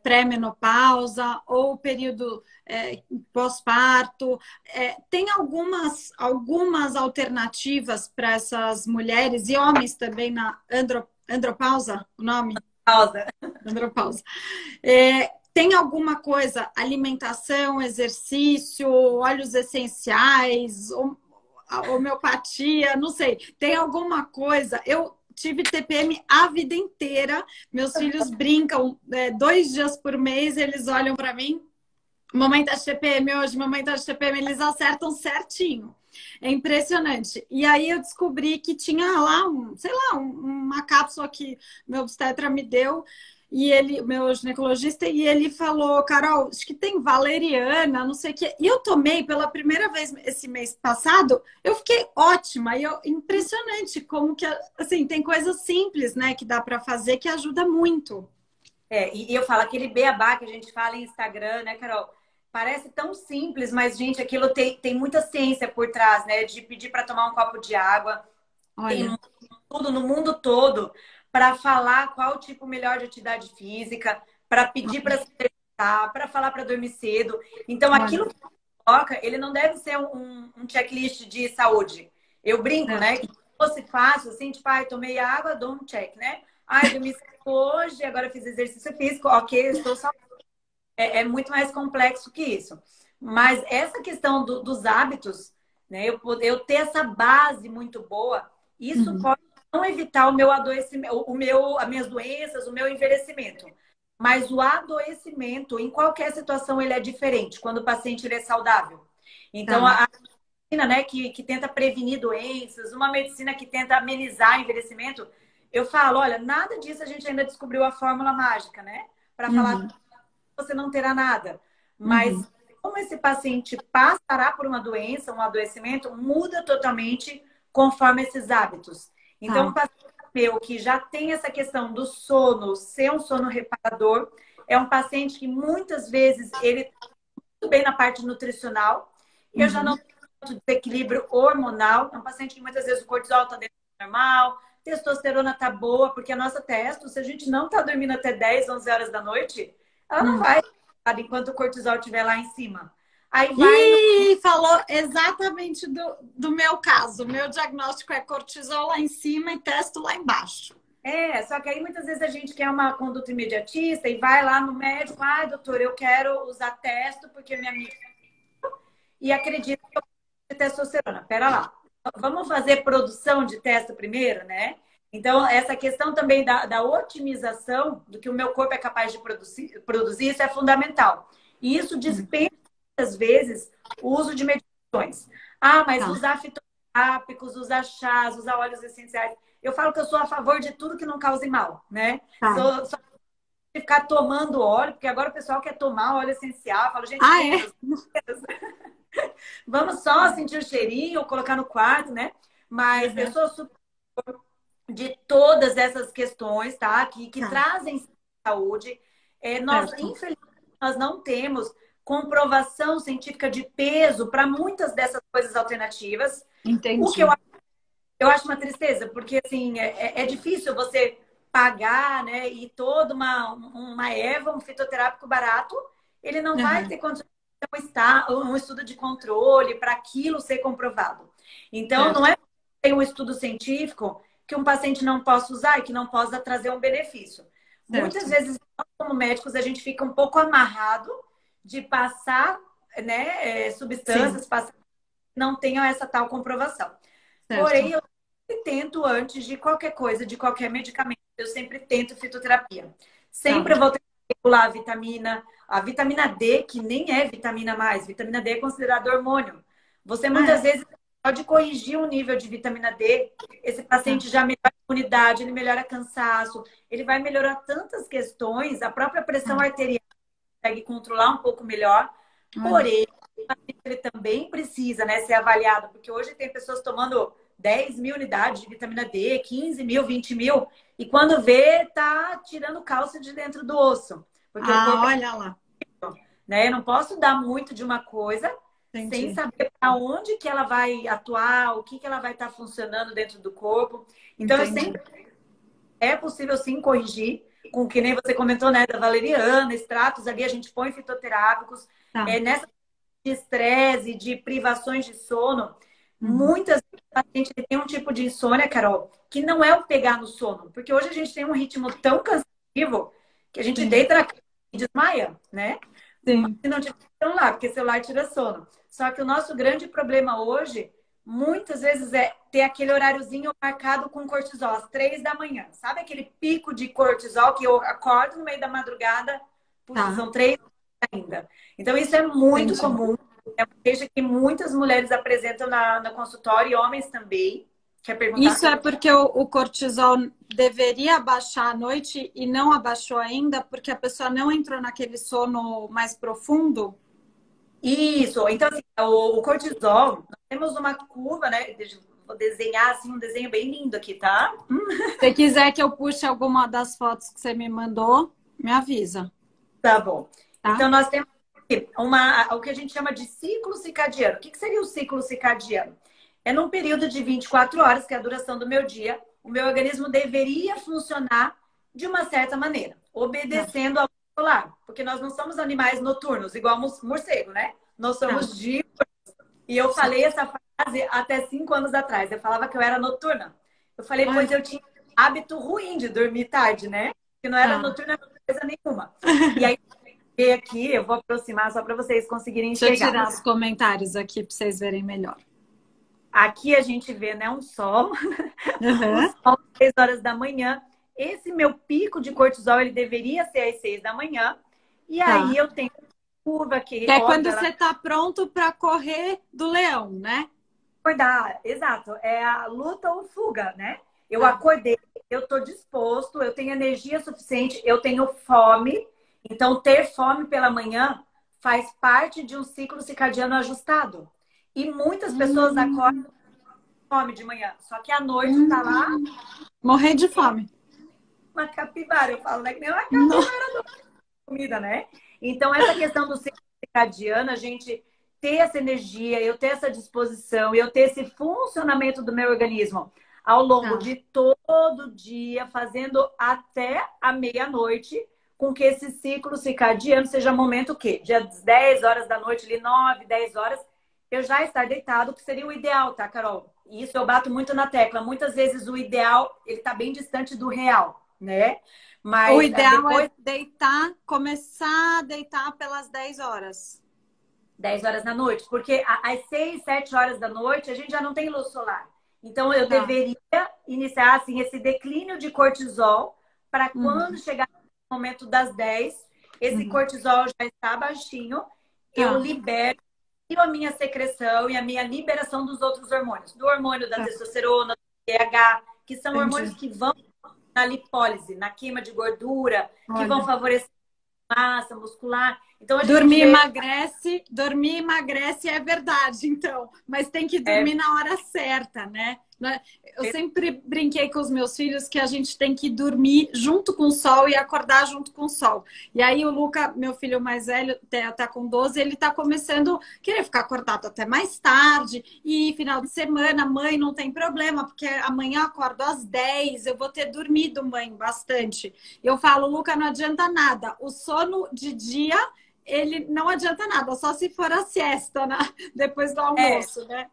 pré-menopausa ou período pós-parto, tem algumas alternativas para essas mulheres e homens também na andropausa, o nome? Causa. Andropausa. Tem alguma coisa, alimentação, exercício, óleos essenciais, a homeopatia, não sei. Tem alguma coisa? Eu tive TPM a vida inteira. Meus filhos brincam 2 dias por mês, eles olham para mim. Mamãe tá de TPM hoje, mamãe tá de TPM, eles acertam certinho. É impressionante. E aí eu descobri que tinha lá, sei lá, uma cápsula que meu obstetra me deu, e ele, meu ginecologista, e ele falou, Carol, acho que tem valeriana, não sei o quê. E eu tomei pela primeira vez esse mês passado, eu fiquei ótima. E impressionante como que, assim, tem coisas simples, né, que dá para fazer que ajuda muito. E eu falo, aquele beabá que a gente fala em Instagram, né, Carol? Parece tão simples, mas, gente, aquilo tem muita ciência por trás, né? De pedir para tomar um copo de água. Tem Olha, tudo no mundo todo para falar qual o tipo melhor de atividade física, para pedir para para falar para dormir cedo. Então, Olha, aquilo que você coloca, ele não deve ser um checklist de saúde. Eu brinco, né? certo. Que se fosse fácil, assim, tipo, ai, tomei água, dou um check, né? Ai, dormi cedo hoje, agora fiz exercício físico, ok, eu estou saudável. É muito mais complexo que isso. Mas essa questão dos hábitos, né? Eu ter essa base muito boa, isso Uhum. pode não evitar o meu adoecimento, as minhas doenças, o meu envelhecimento. Mas o adoecimento, em qualquer situação, ele é diferente quando o paciente ele é saudável. Então, Tá. a medicina, né, que tenta prevenir doenças, uma medicina que tenta amenizar envelhecimento, eu falo, olha, nada disso a gente ainda descobriu a fórmula mágica, né? Para falar Uhum. você não terá nada. Uhum. Mas como esse paciente passará por uma doença, um adoecimento, muda totalmente conforme esses hábitos. Então, um Tá. paciente meu que já tem essa questão do sono, ser um sono reparador, é um paciente que muitas vezes ele está muito bem na parte nutricional, e eu já Uhum. não tenho tanto desequilíbrio hormonal, é um paciente que muitas vezes o cortisol está dentro do normal, testosterona está boa, porque a nossa testo, se a gente não está dormindo até 10, 11 horas da noite, ela não Uhum. vai enquanto o cortisol estiver lá em cima. Aí vai no... E falou exatamente do meu caso. O meu diagnóstico é cortisol lá em cima e testo lá embaixo. Só que aí muitas vezes a gente quer uma conduta imediatista e vai lá no médico, ai, doutor, eu quero usar testo porque minha amiga e acredita que eu preciso de testosterona. Pera lá. Vamos fazer produção de testo primeiro, né? Então, essa questão também da otimização do que o meu corpo é capaz de produzir, isso é fundamental. E isso Uhum. dispensa, às vezes, o uso de medicações. Ah, mas Tá. usar fitoterápicos, usar chás, usar óleos essenciais. Eu falo que eu sou a favor de tudo que não cause mal, né? Tá. Só de ficar tomando óleo, porque agora o pessoal quer tomar óleo essencial. Eu falo, gente, Ah, é? menos. Vamos só sentir o cheirinho, colocar no quarto, né? Mas eu Uhum. sou super de todas essas questões, tá? Que Tá. trazem saúde. Nós, Certo. infelizmente, nós não temos comprovação científica de peso para muitas dessas coisas alternativas. O que Entendi. eu acho uma tristeza, porque assim, é difícil você pagar, né? E toda uma erva, um fitoterápico barato, ele não vai Uhum. ter condições de um estudo de controle para aquilo ser comprovado. Então, não Certo. é porque tem um estudo científico que um paciente não possa usar e que não possa trazer um benefício. Muitas Certo. vezes, nós, como médicos, a gente fica um pouco amarrado de passar, né, Sim. substâncias, passar que não tenham essa tal comprovação. Porém, Certo. eu sempre tento, antes de qualquer coisa, de qualquer medicamento, eu sempre tento fitoterapia. Tá. Sempre eu vou tentar regular a vitamina D, que nem é vitamina mais, vitamina D é considerado hormônio. Você Ah, muitas é? vezes pode corrigir o nível de vitamina D, esse Tá. paciente já melhora a imunidade, ele melhora cansaço, ele vai melhorar tantas questões, a própria pressão Tá. arterial consegue controlar um pouco melhor. Olha. Porém, ele também precisa, né, ser avaliado, porque hoje tem pessoas tomando 10 mil unidades de vitamina D, 15 mil, 20 mil, e quando vê, tá tirando cálcio de dentro do osso, porque o Ah, corpo, olha lá. né, eu não posso dar muito de uma coisa sem Entendi. saber para onde que ela vai atuar, o que que ela vai estar funcionando dentro do corpo. Então, eu Entendi. sempre é possível sim corrigir, com o que nem você comentou, né, da valeriana, extratos ali, a gente põe fitoterápicos. Tá. Nessa de estresse, de privações de sono, Uhum. muitas pacientes têm um tipo de insônia, Carol, que não é o pegar no sono, porque hoje a gente tem um ritmo tão cansativo que a gente Sim. deita na cama e desmaia, né? Mas Sim. se não tiver celular, porque celular tira sono. Só que o nosso grande problema hoje, muitas vezes, é ter aquele horáriozinho marcado com cortisol, às 3 da manhã. Sabe aquele pico de cortisol que eu acordo no meio da madrugada? Puxa, Tá. são 3 ainda. Então, isso é muito Entendi. comum. É uma queixa que muitas mulheres apresentam no consultório e homens também. Quer perguntar? Isso é porque o cortisol deveria baixar à noite e não abaixou ainda, porque a pessoa não entrou naquele sono mais profundo? Isso. Então, assim, o cortisol, nós temos uma curva, né? Vou desenhar assim um desenho bem lindo aqui, tá? Se quiser que eu puxe alguma das fotos que você me mandou, me avisa, Tá bom. tá? Então, nós temos aqui o que a gente chama de ciclo circadiano. O que seria o ciclo circadiano? É num período de 24 horas, que é a duração do meu dia, o meu organismo deveria funcionar de uma certa maneira, Tá. obedecendo a solar, porque nós não somos animais noturnos, igual morcego, né? Nós Tá. somos diurnos. E eu falei essa frase até 5 anos atrás. Eu falava que eu era noturna. Eu falei, Ai, pois eu tinha hábito ruim de dormir tarde, né? Que não era tá. noturna coisa nenhuma. E aí, eu aqui, eu vou aproximar só para vocês conseguirem Deixa eu enxergar. tirar os comentários aqui para vocês verem melhor. Aqui a gente vê, né, um sol, o Uhum. sol às 6 horas da manhã. Esse meu pico de cortisol, ele deveria ser às 6 da manhã. E aí Tá. eu tenho curva que, Que é quando óbvio, ela você tá pronto para correr do leão, né? acordar, exato, é a luta ou fuga, né? Eu Tá. acordei, eu tô disposto, eu tenho energia suficiente, eu tenho fome. Então, ter fome pela manhã faz parte de um ciclo circadiano ajustado. E muitas pessoas acordam Hum, com fome de manhã, só que à noite tá lá hum. Morrer de fome. uma capivara. Eu falo, né? Que nem uma Não. capivara comida, né? Então, essa questão do ciclo circadiano, a gente ter essa energia, eu ter essa disposição, eu ter esse funcionamento do meu organismo ao longo Tá. de todo o dia, fazendo até a meia-noite, com que esse ciclo circadiano seja momento o quê? Dia 10 horas da noite, ali 9, 10 horas, eu já estar deitado, que seria o ideal, tá, Carol? E isso eu bato muito na tecla. Muitas vezes o ideal, ele tá bem distante do real, né? O Mas ideal é depois deitar, começar a deitar pelas 10 horas. 10 horas da noite, porque às 6, 7 horas da noite a gente já não tem luz solar. Então eu Tá. deveria iniciar assim esse declínio de cortisol para quando Uhum. chegar no momento das 10, esse Uhum. cortisol já está baixinho, eu Tá. libero a minha secreção e a minha liberação dos outros hormônios, do hormônio da Tá. testosterona, do TH, que são hormônios Entendi. que vão na lipólise, na queima de gordura, que vão Olha. favorecer massa muscular. Então a gente vê Dormir emagrece é verdade, então, mas tem que é, dormir na hora certa, né? Eu sempre brinquei com os meus filhos que a gente tem que dormir junto com o sol e acordar junto com o sol. E aí o Luca, meu filho mais velho, tá com 12, ele tá começando a querer ficar acordado até mais tarde. E final de semana, mãe, não tem problema, porque amanhã eu acordo às 10, eu vou ter dormido, mãe, bastante. Eu falo, Luca, não adianta nada. O sono de dia, ele não adianta nada, só se for a siesta, né? Depois do é, almoço, né?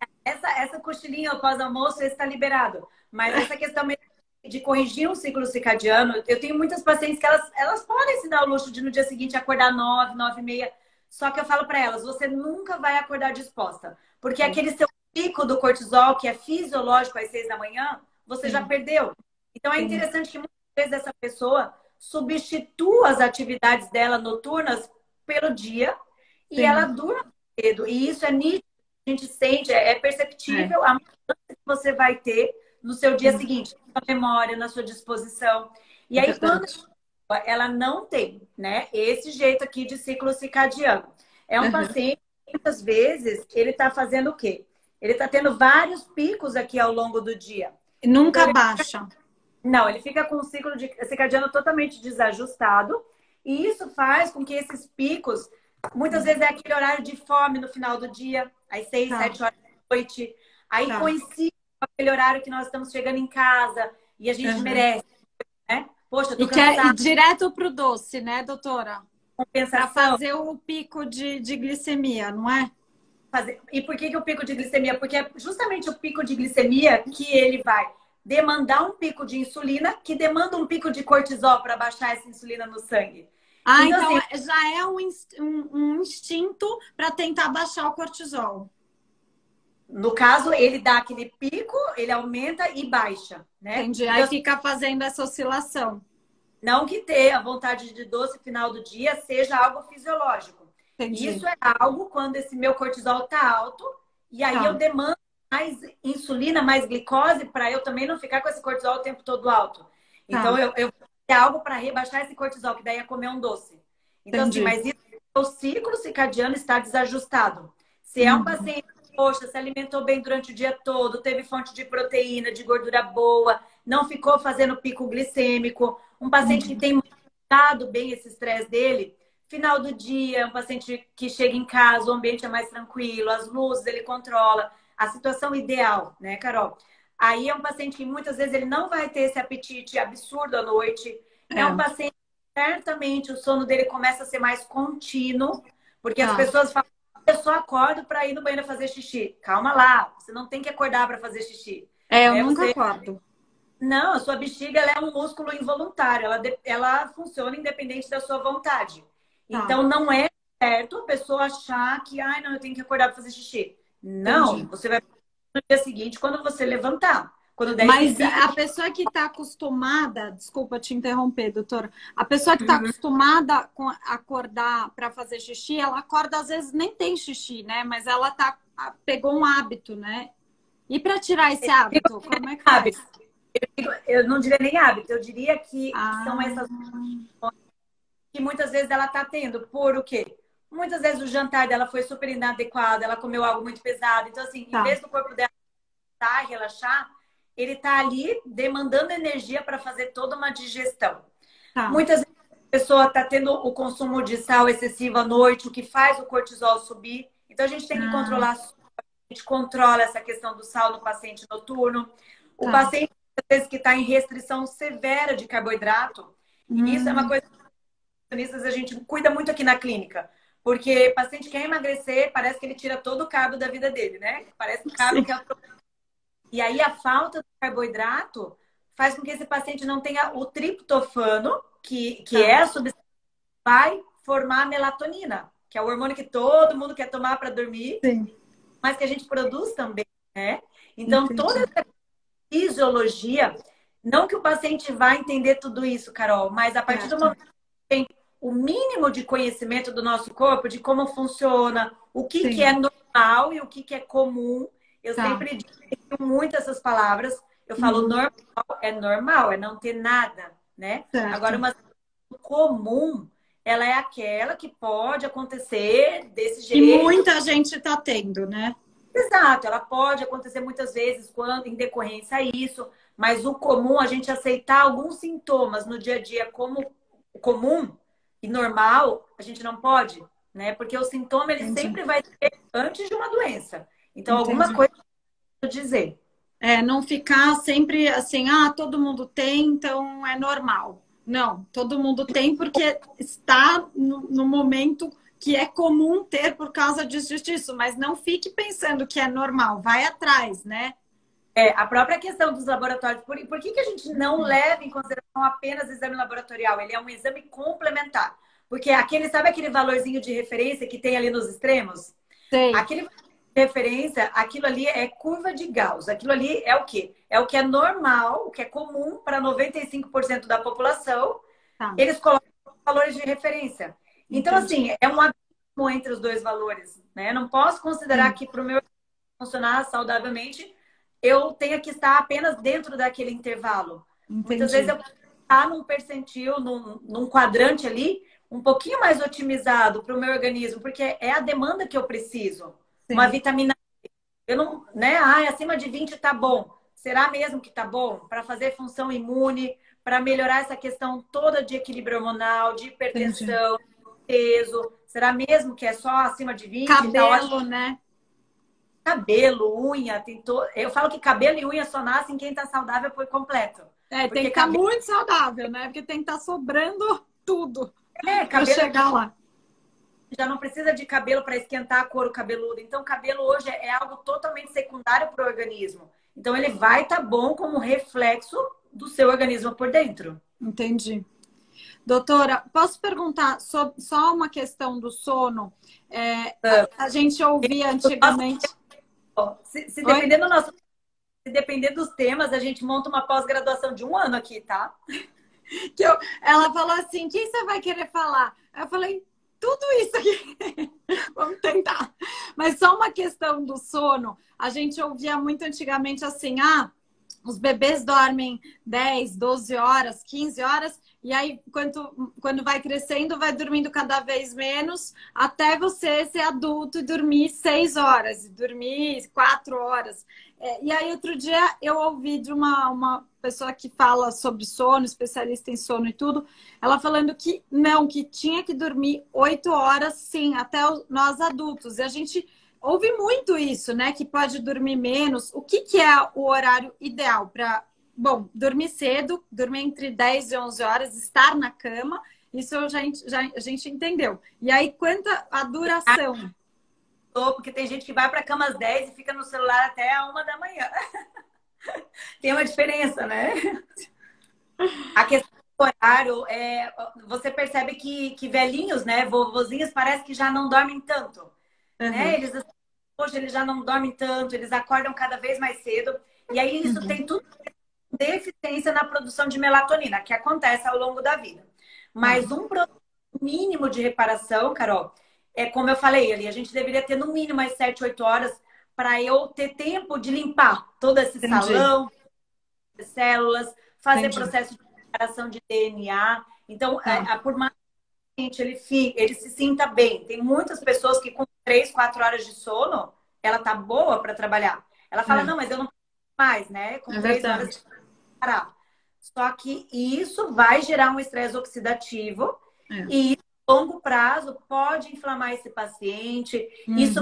essa cochilinha após almoço está liberado. Mas essa questão mesmo de corrigir um ciclo circadiano, eu tenho muitas pacientes que elas podem se dar o luxo de no dia seguinte acordar 9, 9 e meia. Só que eu falo para elas, você nunca vai acordar disposta. Porque aquele seu pico do cortisol, que é fisiológico às 6 da manhã, você já Sim, perdeu. Então é sim, interessante que muitas vezes essa pessoa substitua as atividades dela noturnas pelo dia e ela sim. durma cedo. E isso é nítido, a gente sente, é É, perceptível a mudança que você vai ter no seu dia sim, seguinte, na sua memória, na sua disposição. E é aí, quando verdade. ela não tem, né, esse jeito aqui de ciclo circadiano, é um Uhum. paciente que muitas vezes ele está fazendo o quê? Ele está tendo vários picos aqui ao longo do dia. E Então, nunca baixa. não, ele fica com o ciclo circadiano totalmente desajustado. E isso faz com que esses picos, muitas vezes é aquele horário de fome no final do dia, às 6, Tá, 7 horas da noite. Aí tá. coincide com aquele horário que nós estamos chegando em casa e a gente Uhum. merece, né? Poxa, eu tô E quer ir cansada, direto pro doce, né, doutora? Para compensação. fazer o pico de glicemia, não é? E por que o pico de glicemia? Porque é justamente o pico de glicemia que ele vai demandar um pico de insulina, que demanda um pico de cortisol para baixar essa insulina no sangue. Ah, Então, então assim, já é um instinto para tentar baixar o cortisol. no caso, ele dá aquele pico, ele aumenta e baixa, né? Entendi. Aí Então, fica fazendo essa oscilação. não que ter a vontade de doce final do dia seja algo fisiológico. Entendi. Isso é algo quando esse meu cortisol tá alto e aí eu Tá, demando mais insulina, mais glicose para eu também não ficar com esse cortisol o tempo todo alto. Então, tá. eu é algo para rebaixar esse cortisol, que daí é comer um doce. Então, assim, Entendi. mas isso, o ciclo circadiano está desajustado. Se é um Uhum. paciente, poxa, se alimentou bem durante o dia todo, teve fonte de proteína, de gordura boa, não ficou fazendo pico glicêmico, um paciente que Uhum. tem manejado bem esse estresse dele, final do dia, um paciente que chega em casa, o ambiente é mais tranquilo, as luzes ele controla, a situação ideal, né, Carol? Aí é um paciente que muitas vezes ele não vai ter esse apetite absurdo à noite. É um É. paciente certamente o sono dele começa a ser mais contínuo, porque as Tá. pessoas falam, eu só acordo para ir no banheiro fazer xixi. Calma lá, você não tem que acordar para fazer xixi. É, eu Né? nunca Você acordo. Não, a sua bexiga ela é um músculo involuntário, ela funciona independente da sua vontade. Tá, Então, não é certo a pessoa achar que, ai, não, eu tenho que acordar para fazer xixi. Não, entendi. você vai no dia seguinte quando você levantar. Quando der esse Mas pico. a pessoa que está acostumada, desculpa te interromper, doutora, a pessoa que está Uhum. acostumada com acordar para fazer xixi, ela acorda às vezes nem tem xixi, né? Mas ela pegou um hábito, né? E para tirar esse hábito, como é que faz? Hábito. Eu não diria nem hábito, eu diria que são Ah, essas que muitas vezes ela está tendo. Por o quê? Muitas vezes o jantar dela foi super inadequado, ela comeu algo muito pesado. Então, assim, em tá, vez do corpo dela relaxar, ele está ali demandando energia para fazer toda uma digestão. tá. Muitas vezes a pessoa está tendo o consumo de sal excessivo à noite, o que faz o cortisol subir. Então a gente tem que Ah, controlar, a gente controla essa questão do sal no paciente noturno. O tá. paciente, às vezes, que está em restrição severa de carboidrato, e isso é uma Hum, coisa que a gente cuida muito aqui na clínica. Porque o paciente quer emagrecer, parece que ele tira todo o carbo da vida dele, né? Parece que o carbo sim, que é o e aí a falta de carboidrato faz com que esse paciente não tenha o triptofano, que tá. é a substância que vai formar a melatonina, que é o hormônio que todo mundo quer tomar para dormir, Sim, mas que a gente produz também, né? Então, toda entendi. essa fisiologia, não que o paciente vá entender tudo isso, Carol, mas a partir do Certo. momento que tem o mínimo de conhecimento do nosso corpo, de como funciona, o que é Sim, normal e o que é comum, eu tá. sempre digo muito essas palavras. Eu falo Uhum, normal, é não ter nada, né? Agora, certo. uma situação comum, ela é aquela que pode acontecer desse E jeito. muita gente está tendo, né? Exato, ela pode acontecer muitas vezes quando em decorrência a isso, mas o comum a gente aceitar alguns sintomas no dia a dia como comum e normal, a gente não pode, né? Porque o sintoma ele Entendi, sempre vai ter antes de uma doença. Então, alguma entendi. coisa eu dizer. É, não ficar sempre assim, ah, todo mundo tem, então é normal. Não, todo mundo tem porque está no momento que é comum ter por causa disso, mas não fique pensando que é normal, vai atrás, né? É, a própria questão dos laboratórios, por que a gente não leva em consideração apenas o exame laboratorial? Ele é um exame complementar. Porque sabe aquele valorzinho de referência que tem ali nos extremos? Sei, Aquele valor de referência, aquilo ali é curva de Gauss. Aquilo ali é o quê? É o que é normal, o que é comum para 95% da população. tá, Eles colocam valores de referência. Então, entendi, assim, é um abismo entre os dois valores, né? Eu não posso considerar sim, que para o meu funcionar saudavelmente, eu tenha que estar apenas dentro daquele intervalo. Muitas vezes entendi, eu preciso estar num percentil, num quadrante ali, um pouquinho mais otimizado para o meu organismo, porque é a demanda que eu preciso. Uma sim, vitamina, eu não, né? Ah, acima de 20 tá bom. Será mesmo que tá bom? Para fazer função imune, para melhorar essa questão toda de equilíbrio hormonal, de entendi. hipertensão, peso. Será mesmo que é só acima de 20? Tá ótimo. Cabelo, né? Cabelo, unha, eu falo que cabelo e unha só nascem quem tá saudável por completo. É, tem Porque que estar cabelo, muito saudável, né? Porque tem que estar sobrando tudo para cabelo chegar lá. já não precisa de cabelo para esquentar a couro cabeludo. Então, cabelo hoje é algo totalmente secundário para o organismo. Então, ele vai estar bom como reflexo do seu organismo por dentro. Entendi. Doutora, posso perguntar só uma questão do sono? É, a gente ouvia antigamente. Se Oi? depender do nosso, se depender dos temas, a gente monta uma pós-graduação de 1 ano aqui, tá? Ela falou assim: quem você vai querer falar? Eu falei: tudo isso aqui. Vamos tentar. Mas só uma questão do sono. A gente ouvia muito antigamente assim: ah, os bebês dormem 10, 12 horas, 15 horas, e aí, quando vai crescendo, vai dormindo cada vez menos, até você ser adulto e dormir 6 horas, e dormir 4 horas. É, e aí, outro dia, eu ouvi de uma pessoa que fala sobre sono, especialista em sono e tudo, ela falando que não, que tinha que dormir 8 horas, sim, até nós adultos. E a gente ouve muito isso, né? Que pode dormir menos. O que é o horário ideal para, bom, dormir cedo, dormir entre 10 e 11 horas, estar na cama Isso a gente entendeu. E aí, quanto à duração? Porque tem gente que vai para a cama às 10 e fica no celular até a 1 da manhã. Tem uma diferença, né? A questão do horário, você percebe que velhinhos, né? Vovozinhos, parece que já não dormem tanto. Né? Eles, hoje eles já não dormem tanto, eles acordam cada vez mais cedo. E aí isso tem tudo deficiência na produção de melatonina, que acontece ao longo da vida. Mas um produto mínimo de reparação, Carol, é como eu falei ali, a gente deveria ter no mínimo as 7, 8 horas para eu ter tempo de limpar todo esse salão, células, fazer processo de reparação de DNA. Então, por mais que ele se sinta bem. Tem muitas pessoas que com 3, 4 horas de sono, ela tá boa para trabalhar. Ela fala, não, mas eu não preciso mais, né? Com 3 horas de parar. Só que isso vai gerar um estresse oxidativo e a longo prazo pode inflamar esse paciente. Isso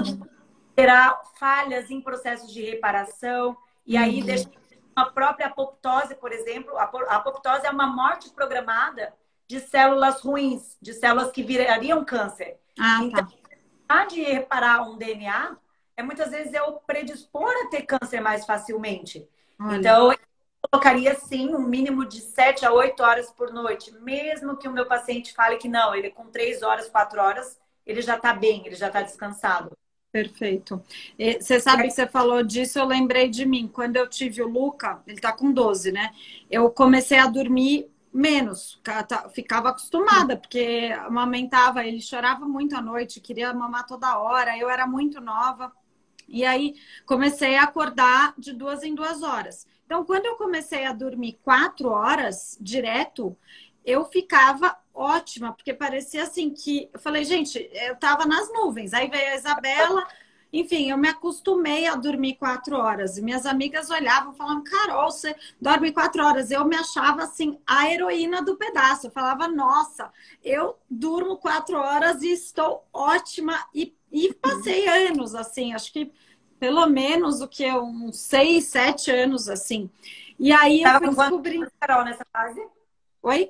terá falhas em processos de reparação e aí deixa a própria apoptose, por exemplo. A apoptose é uma morte programada de células ruins, de células que virariam câncer. Então, de reparar um DNA muitas vezes eu predispor a ter câncer mais facilmente. Olha. Então, eu colocaria sim um mínimo de 7 a 8 horas por noite, mesmo que o meu paciente fale que não, ele com 3 horas, 4 horas, ele já está bem, ele já está descansado. Perfeito. Você sabe que você falou disso, eu lembrei de mim. Quando eu tive o Luca, ele tá com 12, né? Eu comecei a dormir menos, ficava acostumada, porque amamentava, ele chorava muito à noite, queria mamar toda hora, eu era muito nova. E aí comecei a acordar de 2 em 2 horas. Então, quando eu comecei a dormir 4 horas direto, eu ficava ótima, porque parecia assim que... Eu falei, gente, eu tava nas nuvens. Aí veio a Isabela, enfim, eu me acostumei a dormir 4 horas. E minhas amigas olhavam e falavam, Carol, você dorme 4 horas. Eu me achava, assim, a heroína do pedaço. Eu falava, nossa, eu durmo 4 horas e estou ótima. E passei anos, assim, acho que pelo menos o que uns 6, 7 anos, assim. E aí eu fui descobrir... Carol, nessa fase? Oi?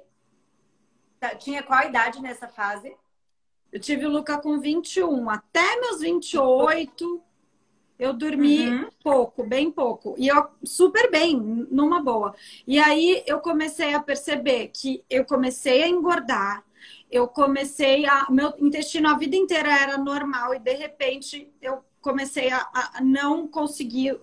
Tinha qual idade nessa fase? Eu tive o Luca com 21. Até meus 28, eu dormi pouco, bem pouco. E eu super bem, numa boa. E aí eu comecei a perceber que eu comecei a engordar. Eu comecei a... Meu intestino a vida inteira era normal. E de repente eu comecei a não conseguir...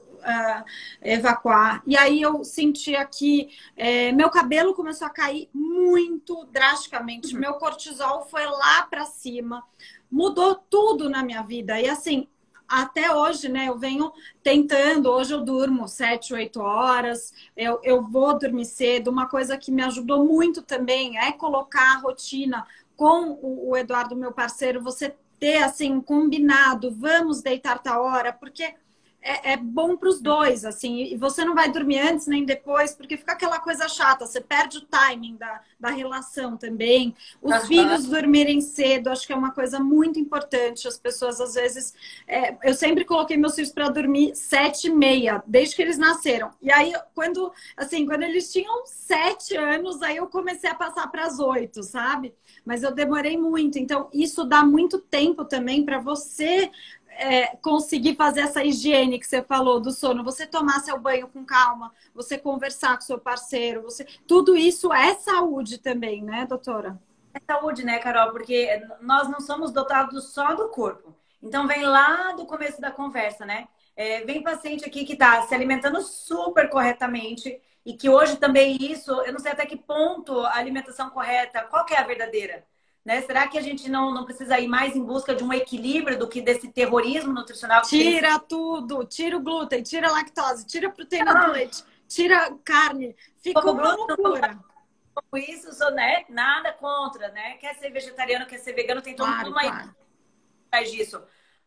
evacuar. E aí eu sentia que meu cabelo começou a cair muito drasticamente. Meu cortisol foi lá para cima. Mudou tudo na minha vida. E assim, até hoje, né? Eu venho tentando. Hoje eu durmo 7, 8 horas. Eu vou dormir cedo. Uma coisa que me ajudou muito também é colocar a rotina com o Eduardo, meu parceiro. Você ter assim um combinado. Vamos deitar tal hora. Porque... É bom para os dois, assim, e você não vai dormir antes nem depois, porque fica aquela coisa chata, você perde o timing da relação também. Os filhos dormirem cedo, acho que é uma coisa muito importante. As pessoas, às vezes, eu sempre coloquei meus filhos para dormir 7h30, desde que eles nasceram. E aí, quando eles tinham 7 anos, aí eu comecei a passar para as 8, sabe? Mas eu demorei muito, então isso dá muito tempo também para você... conseguir fazer essa higiene que você falou do sono, você tomar seu banho com calma, você conversar com seu parceiro, tudo isso é saúde também, né, doutora? É saúde, né, Carol? Porque nós não somos dotados só do corpo. Então vem lá do começo da conversa, né? Vem paciente aqui que está se alimentando super corretamente e que hoje também isso, eu não sei até que ponto a alimentação correta, qual que é a verdadeira? Né? Será que a gente não precisa ir mais em busca de um equilíbrio do que desse terrorismo nutricional? Tira tudo, tira o glúten, tira a lactose, tira a proteína do leite, tira a carne, fica uma loucura. Com isso, né? Nada contra, né? Quer ser vegetariano, quer ser vegano, tem todo mundo uma faz disso.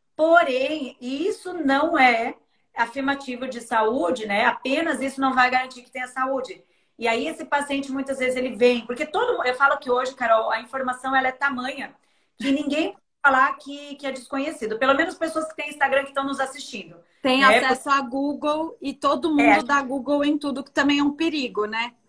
Porém, isso não é afirmativo de saúde, né? Apenas isso não vai garantir que tenha saúde. E aí esse paciente muitas vezes ele vem, porque eu falo que hoje, Carol, a informação ela é tamanha que ninguém pode falar que é desconhecido. Pelo menos pessoas que têm Instagram que estão nos assistindo. Tem acesso a Google e todo mundo dá Google em tudo, que também é um perigo, né?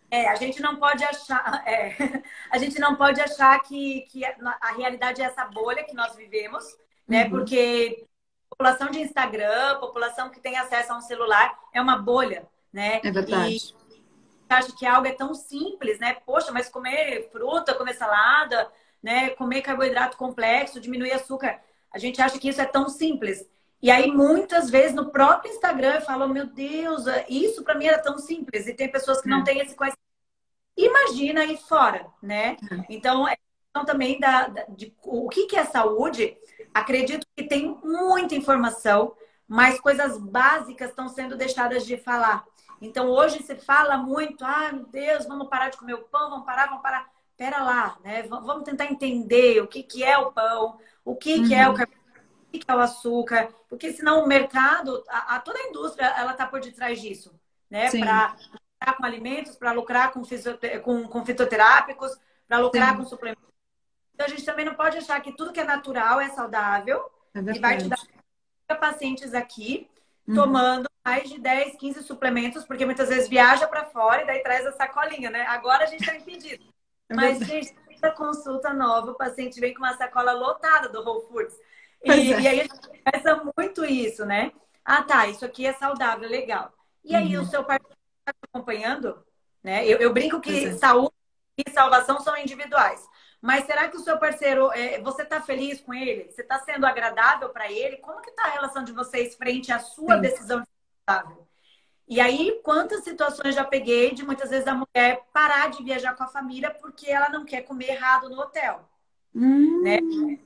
A gente não pode achar, a gente não pode achar que a realidade é essa bolha que nós vivemos, né? Uhum. Porque população de Instagram, população que tem acesso a um celular, é uma bolha, né? É E verdade. acho que algo é tão simples, né? Poxa, mas comer fruta, comer salada, né? Comer carboidrato complexo, diminuir açúcar. A gente acha que isso é tão simples. E aí, muitas vezes, no próprio Instagram, eu falo, meu Deus, isso para mim era tão simples. E tem pessoas que não É. têm esse conhecimento. Imagina aí fora, né? Então, é questão também de o que é saúde. Acredito que tem muita informação, mas coisas básicas estão sendo deixadas de falar. Então, hoje se fala muito, ah, meu Deus, vamos parar de comer o pão, vamos parar, vamos parar. Pera lá, né? Vamos tentar entender o que é o pão, o que é o Uhum. carboidrato, o que é o açúcar, porque senão o mercado, toda a indústria, ela está por detrás disso, né? Sim, Para lucrar com alimentos, para lucrar com fitoterápicos, para lucrar com sim, suplementos. Então, a gente também não pode achar que tudo que é natural é saudável é e vai te dar verdade. pacientes aqui Uhum. tomando mais de 10, 15 suplementos, porque muitas vezes viaja para fora e daí traz a sacolinha, né? Agora a gente está impedido. É Mas, verdade. gente, toda consulta nova, o paciente vem com uma sacola lotada do Whole Foods. Pois é. E aí a gente pensa muito isso, né? Ah, tá, isso aqui é saudável, legal. E aí o Uhum. seu parceiro está te acompanhando? Né? Eu brinco Pois que é. saúde e salvação são individuais. Mas será que o seu parceiro, você está feliz com ele? Você está sendo agradável para ele? Como que está a relação de vocês frente à sua Sim. decisão de ser saudável? E aí, quantas situações já peguei de muitas vezes a mulher parar de viajar com a família porque ela não quer comer errado no hotel, né? Hum,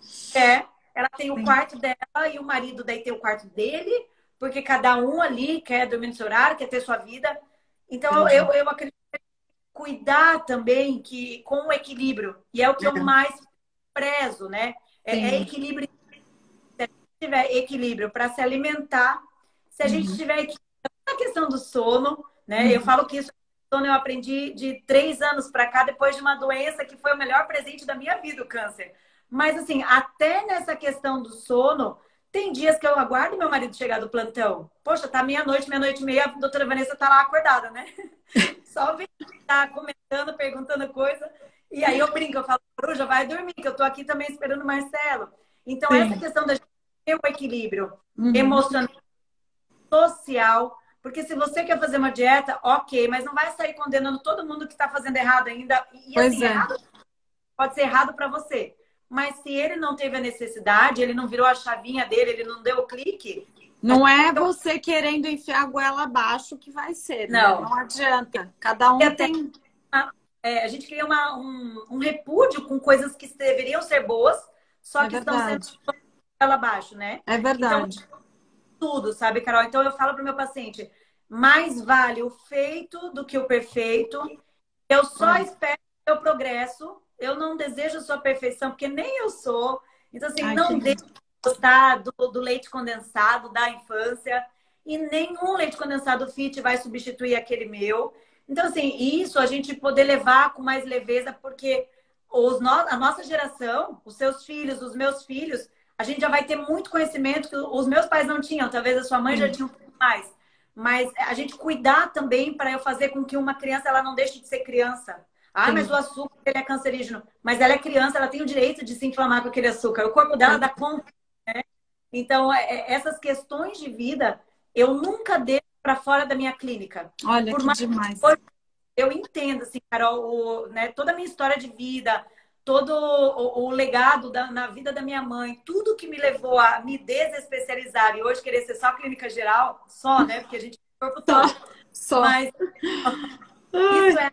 Ela tem o sim. quarto dela e o marido daí tem o quarto dele, porque cada um ali quer dormir no seu horário, quer ter sua vida. Então, Entendi. eu acredito cuidar também que com o equilíbrio, e é o que eu É, mais prezo, né? É sim. equilíbrio. Se a gente tiver equilíbrio para se alimentar, se a gente Uhum. tiver equilíbrio na questão do sono, né? Eu Uhum. falo que isso sono eu aprendi de 3 anos para cá, depois de uma doença que foi o melhor presente da minha vida, o câncer. Mas assim, até nessa questão do sono, tem dias que eu aguardo meu marido chegar do plantão. Poxa, tá meia-noite e meia, a doutora Vanessa tá lá acordada, né? Só vem tá comentando, perguntando coisa. E aí eu brinco, eu falo, Coruja, vai dormir, que eu tô aqui também esperando o Marcelo. Então, essa Sim. questão da gente ter o equilíbrio Uhum. emocional, social, porque se você quer fazer uma dieta, ok, mas não vai sair condenando todo mundo que está fazendo errado ainda. E Pois assim, é. errado pode ser errado para você. Mas se ele não teve a necessidade, ele não virou a chavinha dele, ele não deu o clique, a Não gente é fica... você querendo enfiar a goela abaixo que vai ser, né? Não. Não adianta. Cada E um até tem. a gente cria um repúdio com coisas que deveriam ser boas, só É que estão sendo verdade. ela abaixo, né? É Então, verdade. tudo, sabe, Carol? Então, eu falo para o meu paciente: mais vale o feito do que o perfeito. Eu só Olha. espero o meu progresso. Eu não desejo a sua perfeição, porque nem eu sou. Então, assim, Ai, que não deixe lindo. de gostar do leite condensado da infância. E nenhum leite condensado fit vai substituir aquele meu. Então, assim, isso a gente poder levar com mais leveza, porque a nossa geração, os seus filhos, os meus filhos, a gente já vai ter muito conhecimento que os meus pais não tinham, talvez a sua mãe já Sim, tinha um pouco mais. Mas a gente cuidar também para eu fazer com que uma criança ela não deixe de ser criança. Ah, mas o sim. açúcar ele é cancerígeno. Mas ela é criança, ela tem o direito de se inflamar com aquele açúcar. O corpo dela dá conta. Então, essas questões de vida, eu nunca deixo para fora da minha clínica. Olha Por que mais demais. que eu entendo, assim, Carol, né, toda a minha história de vida, todo o legado na vida da minha mãe, tudo que me levou a me desespecializar e hoje querer ser só clínica geral, só, né? Porque a gente tem o corpo Só, todo. só. Mas isso Ai, é,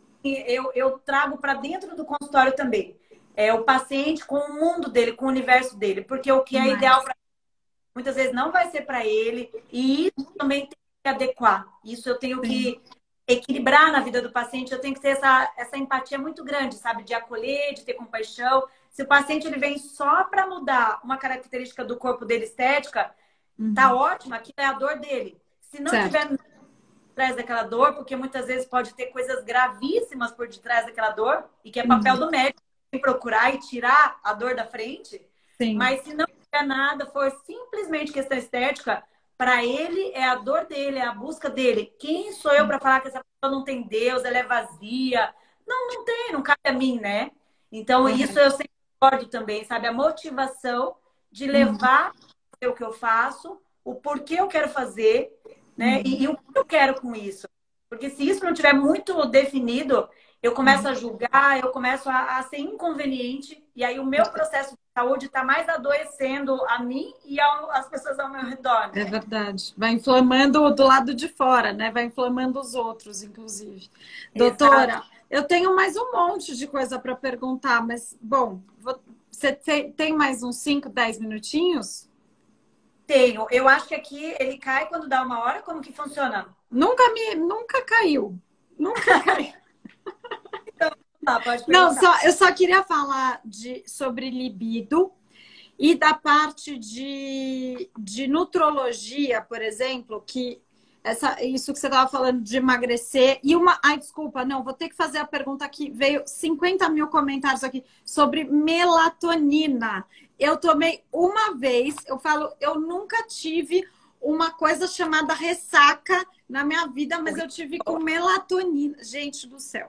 eu trago para dentro do consultório também. É o paciente com o mundo dele, com o universo dele, porque o que é ideal demais. para muitas vezes não vai ser para ele, e isso também tem que adequar. Isso eu tenho Sim. que equilibrar na vida do paciente, eu tenho que ter essa empatia muito grande, sabe? De acolher, de ter compaixão. Se o paciente ele vem só para mudar uma característica do corpo dele estética, tá Uhum. ótimo, aquilo é a dor dele. Se não Certo. tiver por detrás daquela dor, porque muitas vezes pode ter coisas gravíssimas por detrás daquela dor, e que é papel Uhum. do médico procurar e tirar a dor da frente, Sim. mas se não tiver nada, for simplesmente questão estética, Para ele é a dor dele, é a busca dele. Quem sou eu para falar que essa pessoa não tem Deus, ela é vazia? Não, não tem, não cabe a mim, né? Então, isso eu sempre concordo também, sabe? A motivação de Uhum. levar o que eu faço, o porquê eu quero fazer, né? Uhum. E o que eu quero com isso. Porque se isso não tiver muito definido, eu começo Uhum. a julgar, eu começo a ser inconveniente, e aí o meu processo de saúde está mais adoecendo a mim e às pessoas ao meu redor, É né? verdade. Vai inflamando do lado de fora, né? Vai inflamando os outros, inclusive. Exato. Doutora, eu tenho mais um monte de coisa para perguntar, mas, bom, você tem mais uns 5, 10 minutinhos? Tenho. Eu acho que aqui ele cai quando dá uma hora. Como que funciona? Nunca caiu. Nunca caiu. Então, tá, pode Não, perguntar. eu só queria falar sobre libido e da parte de nutrologia, por exemplo, que isso que você estava falando de emagrecer. E uma. Ai, desculpa, não, vou ter que fazer a pergunta aqui. Veio 50 mil comentários aqui sobre melatonina. Eu tomei uma vez, eu falo, eu nunca tive uma coisa chamada ressaca na minha vida, mas eu tive com melatonina. Gente do céu.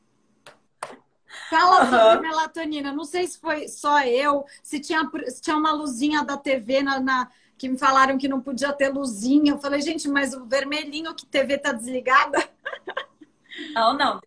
Fala sobre Aham. melatonina. Não sei se foi só eu, se tinha uma luzinha da TV que me falaram que não podia ter luzinha. Eu falei, gente, mas o vermelhinho que TV tá desligada? Não, não.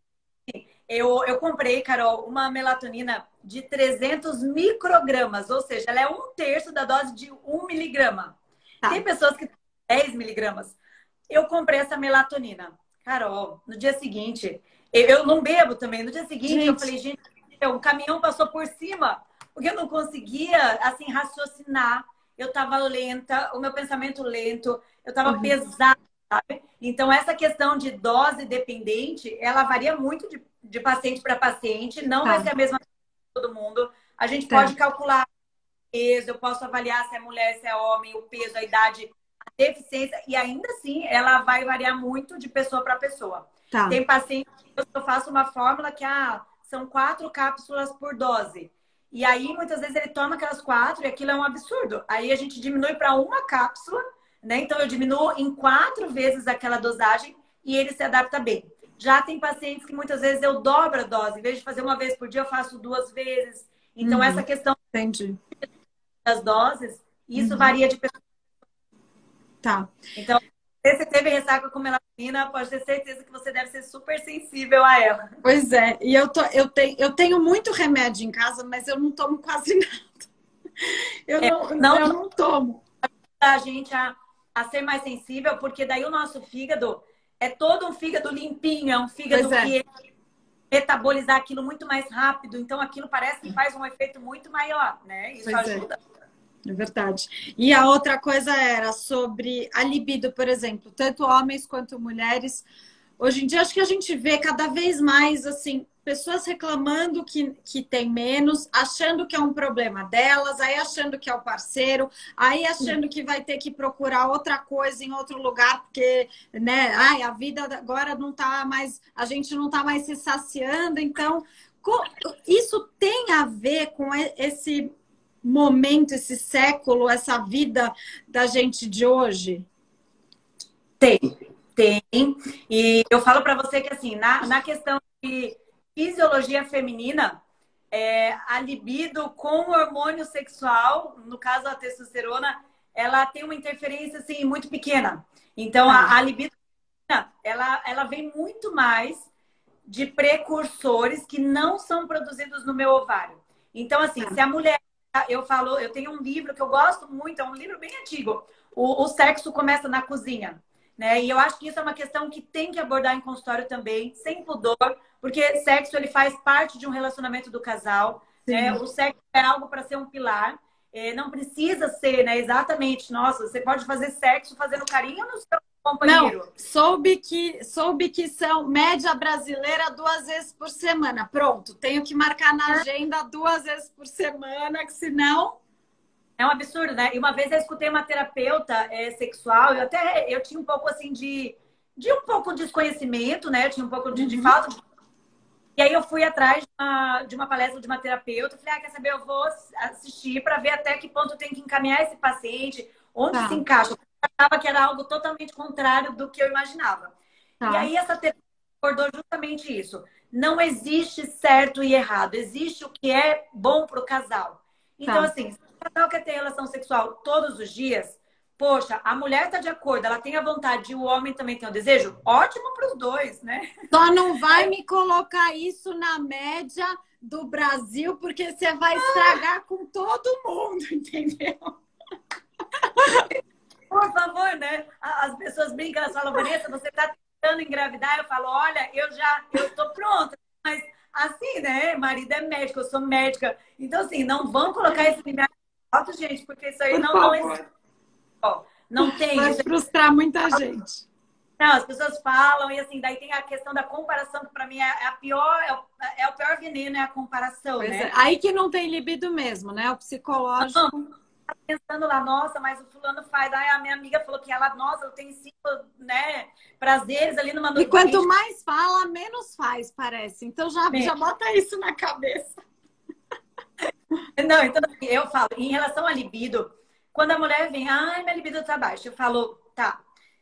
Eu comprei, Carol, uma melatonina de 300 microgramas, ou seja, ela é um terço da dose de 1 miligrama. Tem Tá. pessoas que têm 10 miligramas. Eu comprei essa melatonina. Carol, no dia seguinte, eu não bebo também. No dia seguinte, eu Gente, falei, gente, o caminhão passou por cima, porque eu não conseguia, assim, raciocinar. Eu estava lenta, o meu pensamento lento, eu estava uhum, pesada, sabe? Então, essa questão de dose dependente, ela varia muito de paciente para paciente, não vai tá, ser a mesma para todo mundo. A gente pode certo, calcular peso, eu posso avaliar se é mulher, se é homem, o peso, a idade, a deficiência, e ainda assim ela vai variar muito de pessoa para pessoa. tá. Tem paciente que eu faço uma fórmula que são 4 cápsulas por dose. E aí, muitas vezes, ele toma aquelas 4 e aquilo é um absurdo. Aí a gente diminui para uma cápsula, né? Então, eu diminuo em 4 vezes aquela dosagem e ele se adapta bem. Já tem pacientes que muitas vezes eu dobro a dose. Em vez de fazer uma vez por dia, eu faço 2 vezes. Então, essa Uhum, questão entendi. das doses, isso Uhum, varia de pessoa. tá. Então, se você teve ressaca com melatonina, pode ter certeza que você deve ser super sensível a ela. Pois é, e eu tenho muito remédio em casa, mas eu não tomo quase nada. Não Eu não tomo. ajuda a gente a ser mais sensível, porque daí o nosso fígado é todo um fígado limpinho, é um Pois fígado é, que metabolizar aquilo muito mais rápido. Então, aquilo parece que faz um efeito muito maior, né? Isso pois é. ajuda. É verdade. E a outra coisa era sobre a libido, por exemplo, tanto homens quanto mulheres. Hoje em dia, acho que a gente vê cada vez mais, assim, pessoas reclamando que tem menos, achando que é um problema delas, aí achando que é o parceiro, aí achando que vai ter que procurar outra coisa em outro lugar, porque, né, ai, a vida agora não tá mais, a gente não tá mais se saciando, então, isso tem a ver com esse momento, esse século, essa vida da gente de hoje? Tem, tem. E eu falo para você que, assim, na questão de fisiologia feminina, a libido com o hormônio sexual, no caso a testosterona, ela tem uma interferência, assim, muito pequena. Então, Tá, a libido, ela vem muito mais de precursores que não são produzidos no meu ovário. Então, assim, se tá. a mulher, eu falo, eu tenho um livro que eu gosto muito, é um livro bem antigo, o Sexo Começa na Cozinha, né? E eu acho que isso é uma questão que tem que abordar em consultório também, sem pudor, porque sexo ele faz parte de um relacionamento do casal, né? Sim. O sexo é algo para ser um pilar, não precisa ser, né? Exatamente, nossa, você pode fazer sexo fazendo carinho no seu Não, companheiro. soube que são média brasileira 2 vezes por semana. Pronto, tenho que marcar na agenda 2 vezes por semana, que senão. É um absurdo, né? E uma vez eu escutei uma terapeuta sexual, eu tinha um pouco assim de um pouco de desconhecimento, né? Eu tinha um pouco de Uhum, falta. E aí eu fui atrás de uma palestra de uma terapeuta. Falei, quer saber? Eu vou assistir para ver até que ponto eu tenho que encaminhar esse paciente, onde se tá. encaixa. achava que era algo totalmente contrário do que eu imaginava. E Tá, aí essa terapia abordou justamente isso. Não existe certo e errado, existe o que é bom para o casal. Então, tá. assim, se o casal quer ter relação sexual todos os dias, poxa, a mulher está de acordo, ela tem a vontade e o homem também tem o desejo, ótimo para os dois, né? Só não vai me colocar isso na média do Brasil, porque você vai estragar com todo mundo, entendeu? Por favor, né? As pessoas brincam, elas falam, Vanessa, você está tentando engravidar? Eu falo, olha, eu estou pronta. Mas assim, né? Marido é médico, eu sou médica. Então, assim, não vão colocar esse limiar alto, gente, porque isso aí Por não existe. favor. Ó, não tem Vai isso. frustrar muita gente. Não, as pessoas falam, e assim, daí tem a questão da comparação, que para mim é a pior, é o pior veneno, é a comparação, Pois é. né? Aí que não tem libido mesmo, né? O psicológico. Pensando lá, nossa, mas o fulano faz. Ai, a minha amiga falou que ela, nossa, eu tenho 5, né, prazeres ali numa E noite. quanto Gente, mais fala, menos faz, parece. Então já bota isso na cabeça. não, então assim, eu falo, em relação à libido, quando a mulher vem, ai, minha libido tá baixa, eu falo, tá,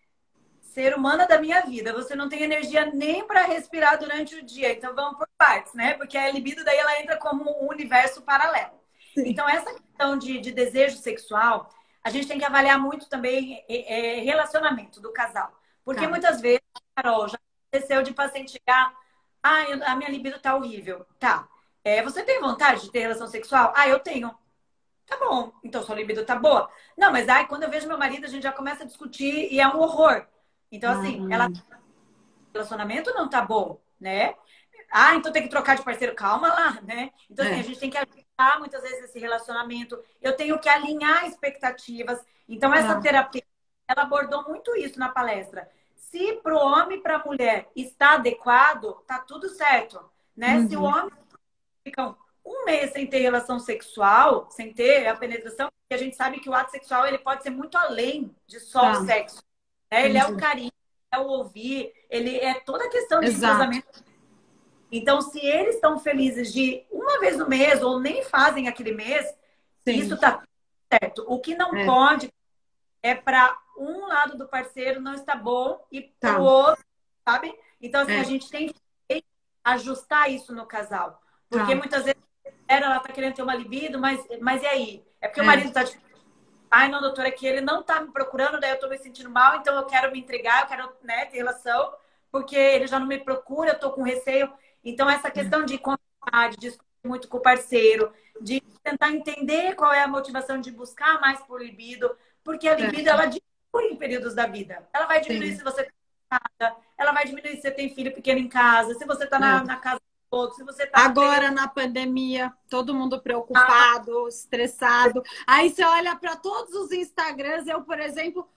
ser humana da minha vida, você não tem energia nem para respirar durante o dia, então vamos por partes, né? Porque a libido daí ela entra como um universo paralelo. Sim. Então, essa questão de desejo sexual, a gente tem que avaliar muito também relacionamento do casal. Porque Tá. muitas vezes, Carol, já aconteceu de paciente chegar, ah, a minha libido tá horrível. Tá. Você tem vontade de ter relação sexual? Ah, eu tenho. Tá bom, então sua libido tá boa. Não, mas ai, quando eu vejo meu marido, a gente já começa a discutir e é um horror. Então, assim, ela Hum, relacionamento não tá bom, né? Ah, então tem que trocar de parceiro. Calma lá, né? Então, assim, a é. gente tem que ajustar muitas vezes esse relacionamento. Eu tenho que alinhar expectativas. Então, essa Tá. terapia, ela abordou muito isso na palestra. Se para o homem e para a mulher está adequado, tá tudo certo, né? Se o Uhum. homem fica um mês sem ter relação sexual, sem ter a penetração, porque a gente sabe que o ato sexual ele pode ser muito além de só o Tá. sexo, né? Ele é o Entendi. carinho, é o ouvir, ele é toda a questão de Exato. entrosamento. Então, se eles estão felizes de uma vez no mês ou nem fazem aquele mês, isso Sim. está certo. O que não É. pode é para um lado do parceiro não estar bom e para o Tá. outro, sabe? Então, assim, a É. gente tem que ajustar isso no casal. Porque Tá. muitas vezes ela tá querendo ter uma libido, mas e aí? É porque o É. marido tá tipo, ai, não, doutora, é que ele não tá me procurando, daí eu tô me sentindo mal, então eu quero me entregar, eu quero, né, ter relação, porque ele já não me procura, eu tô com receio. Então, essa questão de conversar, de discutir muito com o parceiro, de tentar entender qual é a motivação de buscar mais por libido, porque a libido, Certo. ela diminui em períodos da vida. Ela vai diminuir se Sim. você tá em casa, ela vai diminuir se você tem filho pequeno em casa, se você tá É. na casa do outro, se você tá no Agora, período. na pandemia, todo mundo preocupado, estressado. Aí você olha para todos os Instagrams, eu, por exemplo,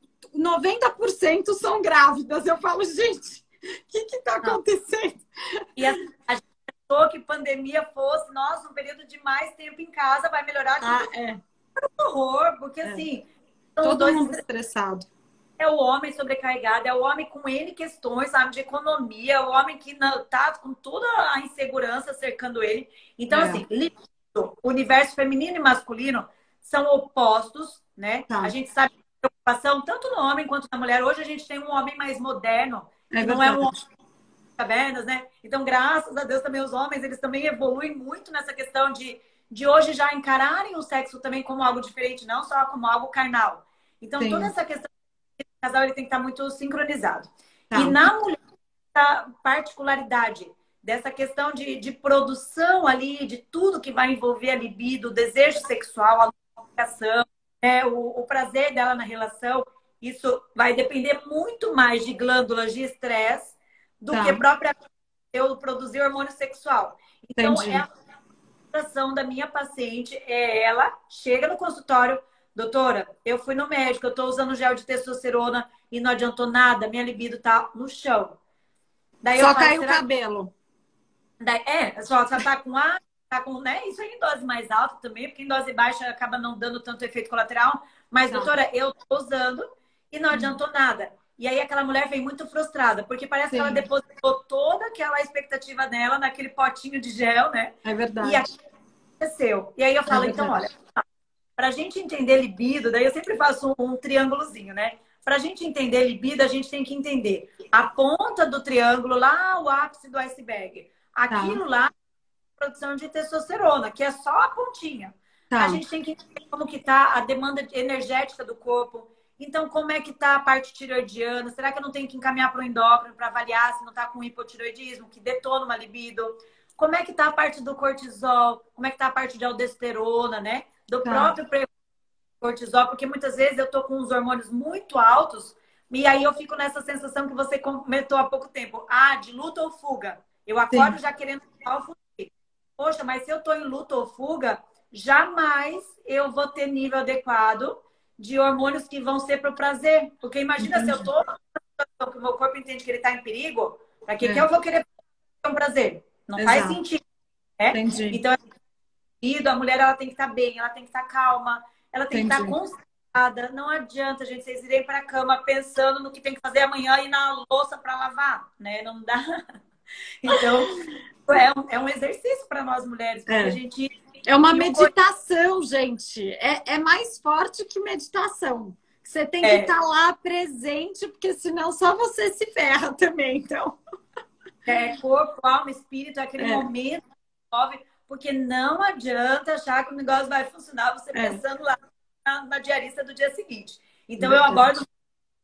90% são grávidas. Eu falo, gente, o que está acontecendo? E a gente pensou que pandemia fosse, nossa, um período de mais tempo em casa vai melhorar Ah, tudo. é, Horror, porque é. assim, são os Todo dois. mundo estressado. É o homem sobrecarregado, é o homem com N questões, sabe, de economia, o homem que não, tá com toda a insegurança cercando ele. Então, É, assim, o universo feminino e masculino são opostos, né? A tá. gente sabe que a preocupação, tanto no homem quanto na mulher. Hoje a gente tem um homem mais moderno, É que não é um verdade. homem de cavernas, né? Então, graças a Deus, também os homens, eles também evoluem muito nessa questão de hoje já encararem o sexo também como algo diferente, não só como algo carnal. Então, toda Sim, essa questão casal ele tem que estar muito sincronizado. E tá. na mulher, a particularidade dessa questão de produção ali, de tudo que vai envolver a libido, o desejo sexual, a lubrificação, o prazer dela na relação, isso vai depender muito mais de glândulas de estresse do que Tá. propriamente eu produzir hormônio sexual. Então, é Entendi. a situação da minha paciente, ela chega no consultório, doutora, eu fui no médico, eu estou usando gel de testosterona e não adiantou nada, minha libido tá no chão. Daí eu Só falo, caiu o será que... cabelo. Daí, só tá com ar, tá com, né? Isso aí em dose mais alta também, porque em dose baixa acaba não dando tanto efeito colateral. Mas, Tá. doutora, eu tô usando e não adiantou nada. E aí aquela mulher vem muito frustrada, porque parece que ela Sim, depositou toda aquela expectativa dela naquele potinho de gel, né? é E verdade. aconteceu. E aí eu É falo, então, olha, verdade. Para a gente entender libido, daí eu sempre faço um triângulozinho, né? Para a gente entender libido, a gente tem que entender a ponta do triângulo, lá o ápice do iceberg. Tá, Aquilo lá é a produção de testosterona, que é só a pontinha. A tá. gente tem que entender como que está a demanda energética do corpo. Então, como é que está a parte tireoidiana? Será que eu não tenho que encaminhar para o endócrino para avaliar se não está com hipotireoidismo, que detona uma libido? Como é que está a parte do cortisol? Como é que está a parte de aldosterona, né? Do Tá. próprio cortisol, porque muitas vezes eu tô com os hormônios muito altos e aí eu fico nessa sensação que você comentou há pouco tempo. Ah, de luta ou fuga. Eu acordo Sim, já querendo fugir. Poxa, mas se eu tô em luta ou fuga, jamais eu vou ter nível adequado de hormônios que vão ser para o prazer. Porque imagina se eu entendi. tô numa situação que o meu corpo entende que ele está em perigo, para que É, eu vou querer ter um prazer? Não faz exato. sentido, né? Entendi, Então, a mulher ela tem que estar bem, ela tem que estar calma, ela tem que estar entendi. concentrada. Não adianta, gente, vocês irem para a cama pensando no que tem que fazer amanhã e na louça para lavar, né? Não dá. Então, é um exercício para nós mulheres, porque a É. gente. É uma E o corpo meditação, gente. É mais forte que meditação. Você tem que é, estar lá presente, porque senão só você se ferra também, então. corpo, alma, espírito, é aquele É, momento que envolve, porque não adianta achar que o negócio vai funcionar você é, pensando lá na diarista do dia seguinte. Então, eu abordo. verdade.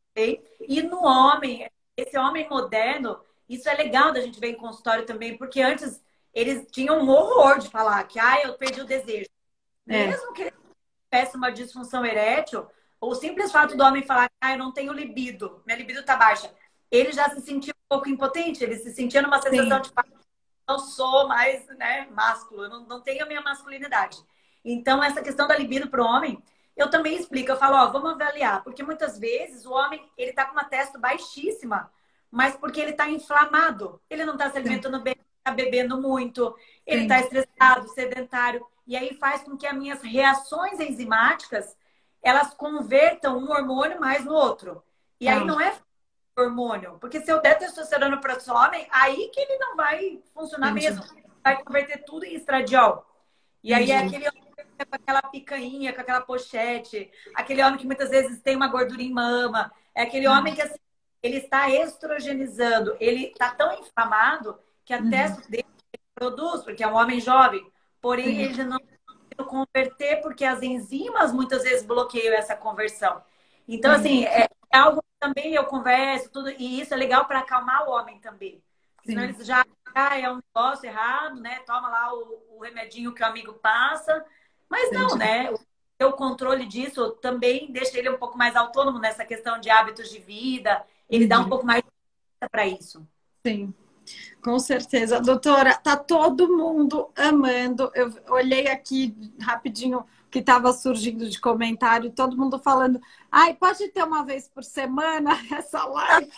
E no homem, esse homem moderno, isso é legal da gente ver em consultório também, porque antes eles tinham um horror de falar que eu perdi o desejo. É, Mesmo que ele tivesse uma disfunção erétil, o simples fato do homem falar eu não tenho libido, minha libido tá baixa, ele já se sentia um pouco impotente, ele se sentia numa sensação sim. de não sou mais, né, másculo, eu não tenho a minha masculinidade. Então, essa questão da libido para o homem, eu também explico. Eu falo, ó, vamos avaliar, porque muitas vezes o homem ele tá com uma testo baixíssima, mas porque ele tá inflamado, ele não tá se Sim, alimentando bem, tá bebendo muito, ele tá sim. estressado, sedentário, e aí faz com que as minhas reações enzimáticas elas convertam um hormônio mais no outro. E aí Tá, não é hormônio. Porque se eu der testosterona para esse homem, aí que ele não vai funcionar entendi, mesmo. Vai converter tudo em estradiol. E aí é entendi. aquele homem com aquela picanha, com aquela pochete, aquele homem que muitas vezes tem uma gordura em mama, é aquele homem que assim, ele está estrogenizando, ele está tão inflamado que a Uhum, testo dele produz, porque é um homem jovem, porém sim, ele não consegue converter porque as enzimas muitas vezes bloqueiam essa conversão. Então, sim, assim, é algo que também eu converso, tudo, e isso é legal para acalmar o homem também. Porque senão sim. eles já é um negócio errado, né? Toma lá o remedinho que o amigo passa. Mas não, Entendi. né? O controle disso também deixa ele um pouco mais autônomo nessa questão de hábitos de vida. Ele dá um Entendi. pouco mais para isso. Sim. Com certeza. Doutora, tá todo mundo amando. Eu olhei aqui rapidinho o que estava surgindo de comentário, todo mundo falando, ai, pode ter uma vez por semana essa live?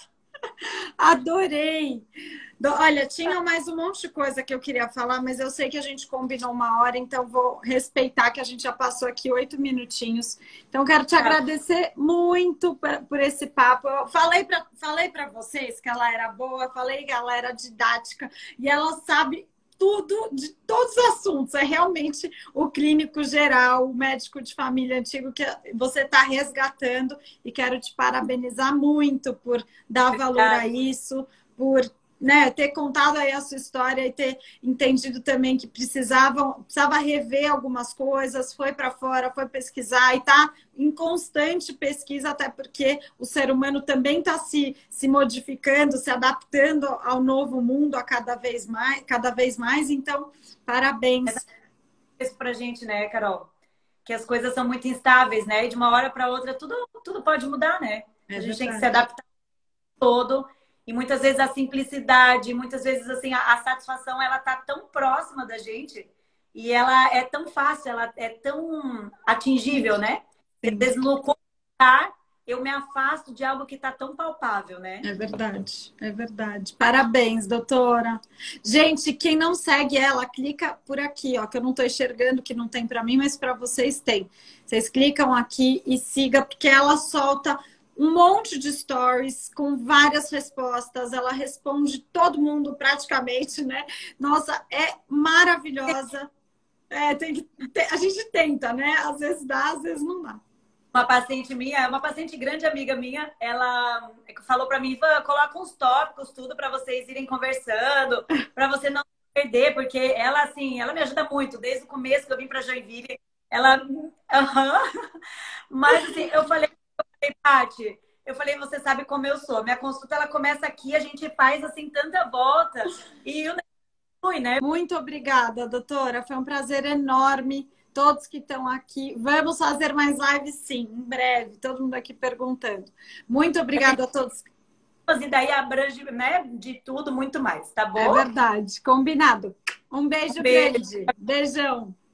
Adorei! Olha, tinha mais um monte de coisa que eu queria falar, mas eu sei que a gente combinou uma hora, então vou respeitar que a gente já passou aqui 8 minutinhos. Então, quero te Tá. agradecer muito por esse papo. Eu falei para vocês que ela era boa, falei que ela era didática e ela sabe tudo de todos os assuntos. É realmente o clínico geral, o médico de família antigo que você está resgatando e quero te parabenizar muito por dar valor a Obrigada. isso, por, né, ter contado aí a sua história e ter entendido também que precisava rever algumas coisas, foi para fora, foi pesquisar e está em constante pesquisa, até porque o ser humano também está se modificando, se adaptando ao novo mundo a cada vez mais. Então, parabéns. Isso pra gente, né, Carol? Que as coisas são muito instáveis, né? E de uma hora para outra tudo pode mudar, né? É A gente tem que se verdade. adaptar todo. E muitas vezes a simplicidade, muitas vezes assim, a satisfação, ela tá tão próxima da gente e ela é tão fácil, ela é tão atingível, né? E às Sim. vezes no contar, eu me afasto de algo que tá tão palpável, né? É verdade, é verdade. Parabéns, doutora. Gente, quem não segue ela, clica por aqui, ó, que eu não estou enxergando, que não tem para mim, mas para vocês tem. Vocês clicam aqui e siga, porque ela solta um monte de stories com várias respostas. Ela responde todo mundo praticamente, né? Nossa, é maravilhosa. A gente tenta, né? Às vezes dá, às vezes não dá. Uma paciente minha, uma paciente grande amiga minha, ela falou para mim, Ivan, coloca uns tópicos, tudo para vocês irem conversando, para você não perder, porque ela, assim, ela me ajuda muito, desde o começo que eu vim para Joinville, ela, aham. Mas, assim, Paty, eu falei, você sabe como eu sou, minha consulta, ela começa aqui, a gente faz, assim, tanta volta, e o fui, né? Muito obrigada, doutora. Foi um prazer enorme. Todos que estão aqui. Vamos fazer mais lives, sim, em breve. Todo mundo aqui perguntando. Muito obrigada a todos. E daí abrange, né, de tudo, muito mais, tá É bom? verdade. Combinado. Um beijo grande. Beijão.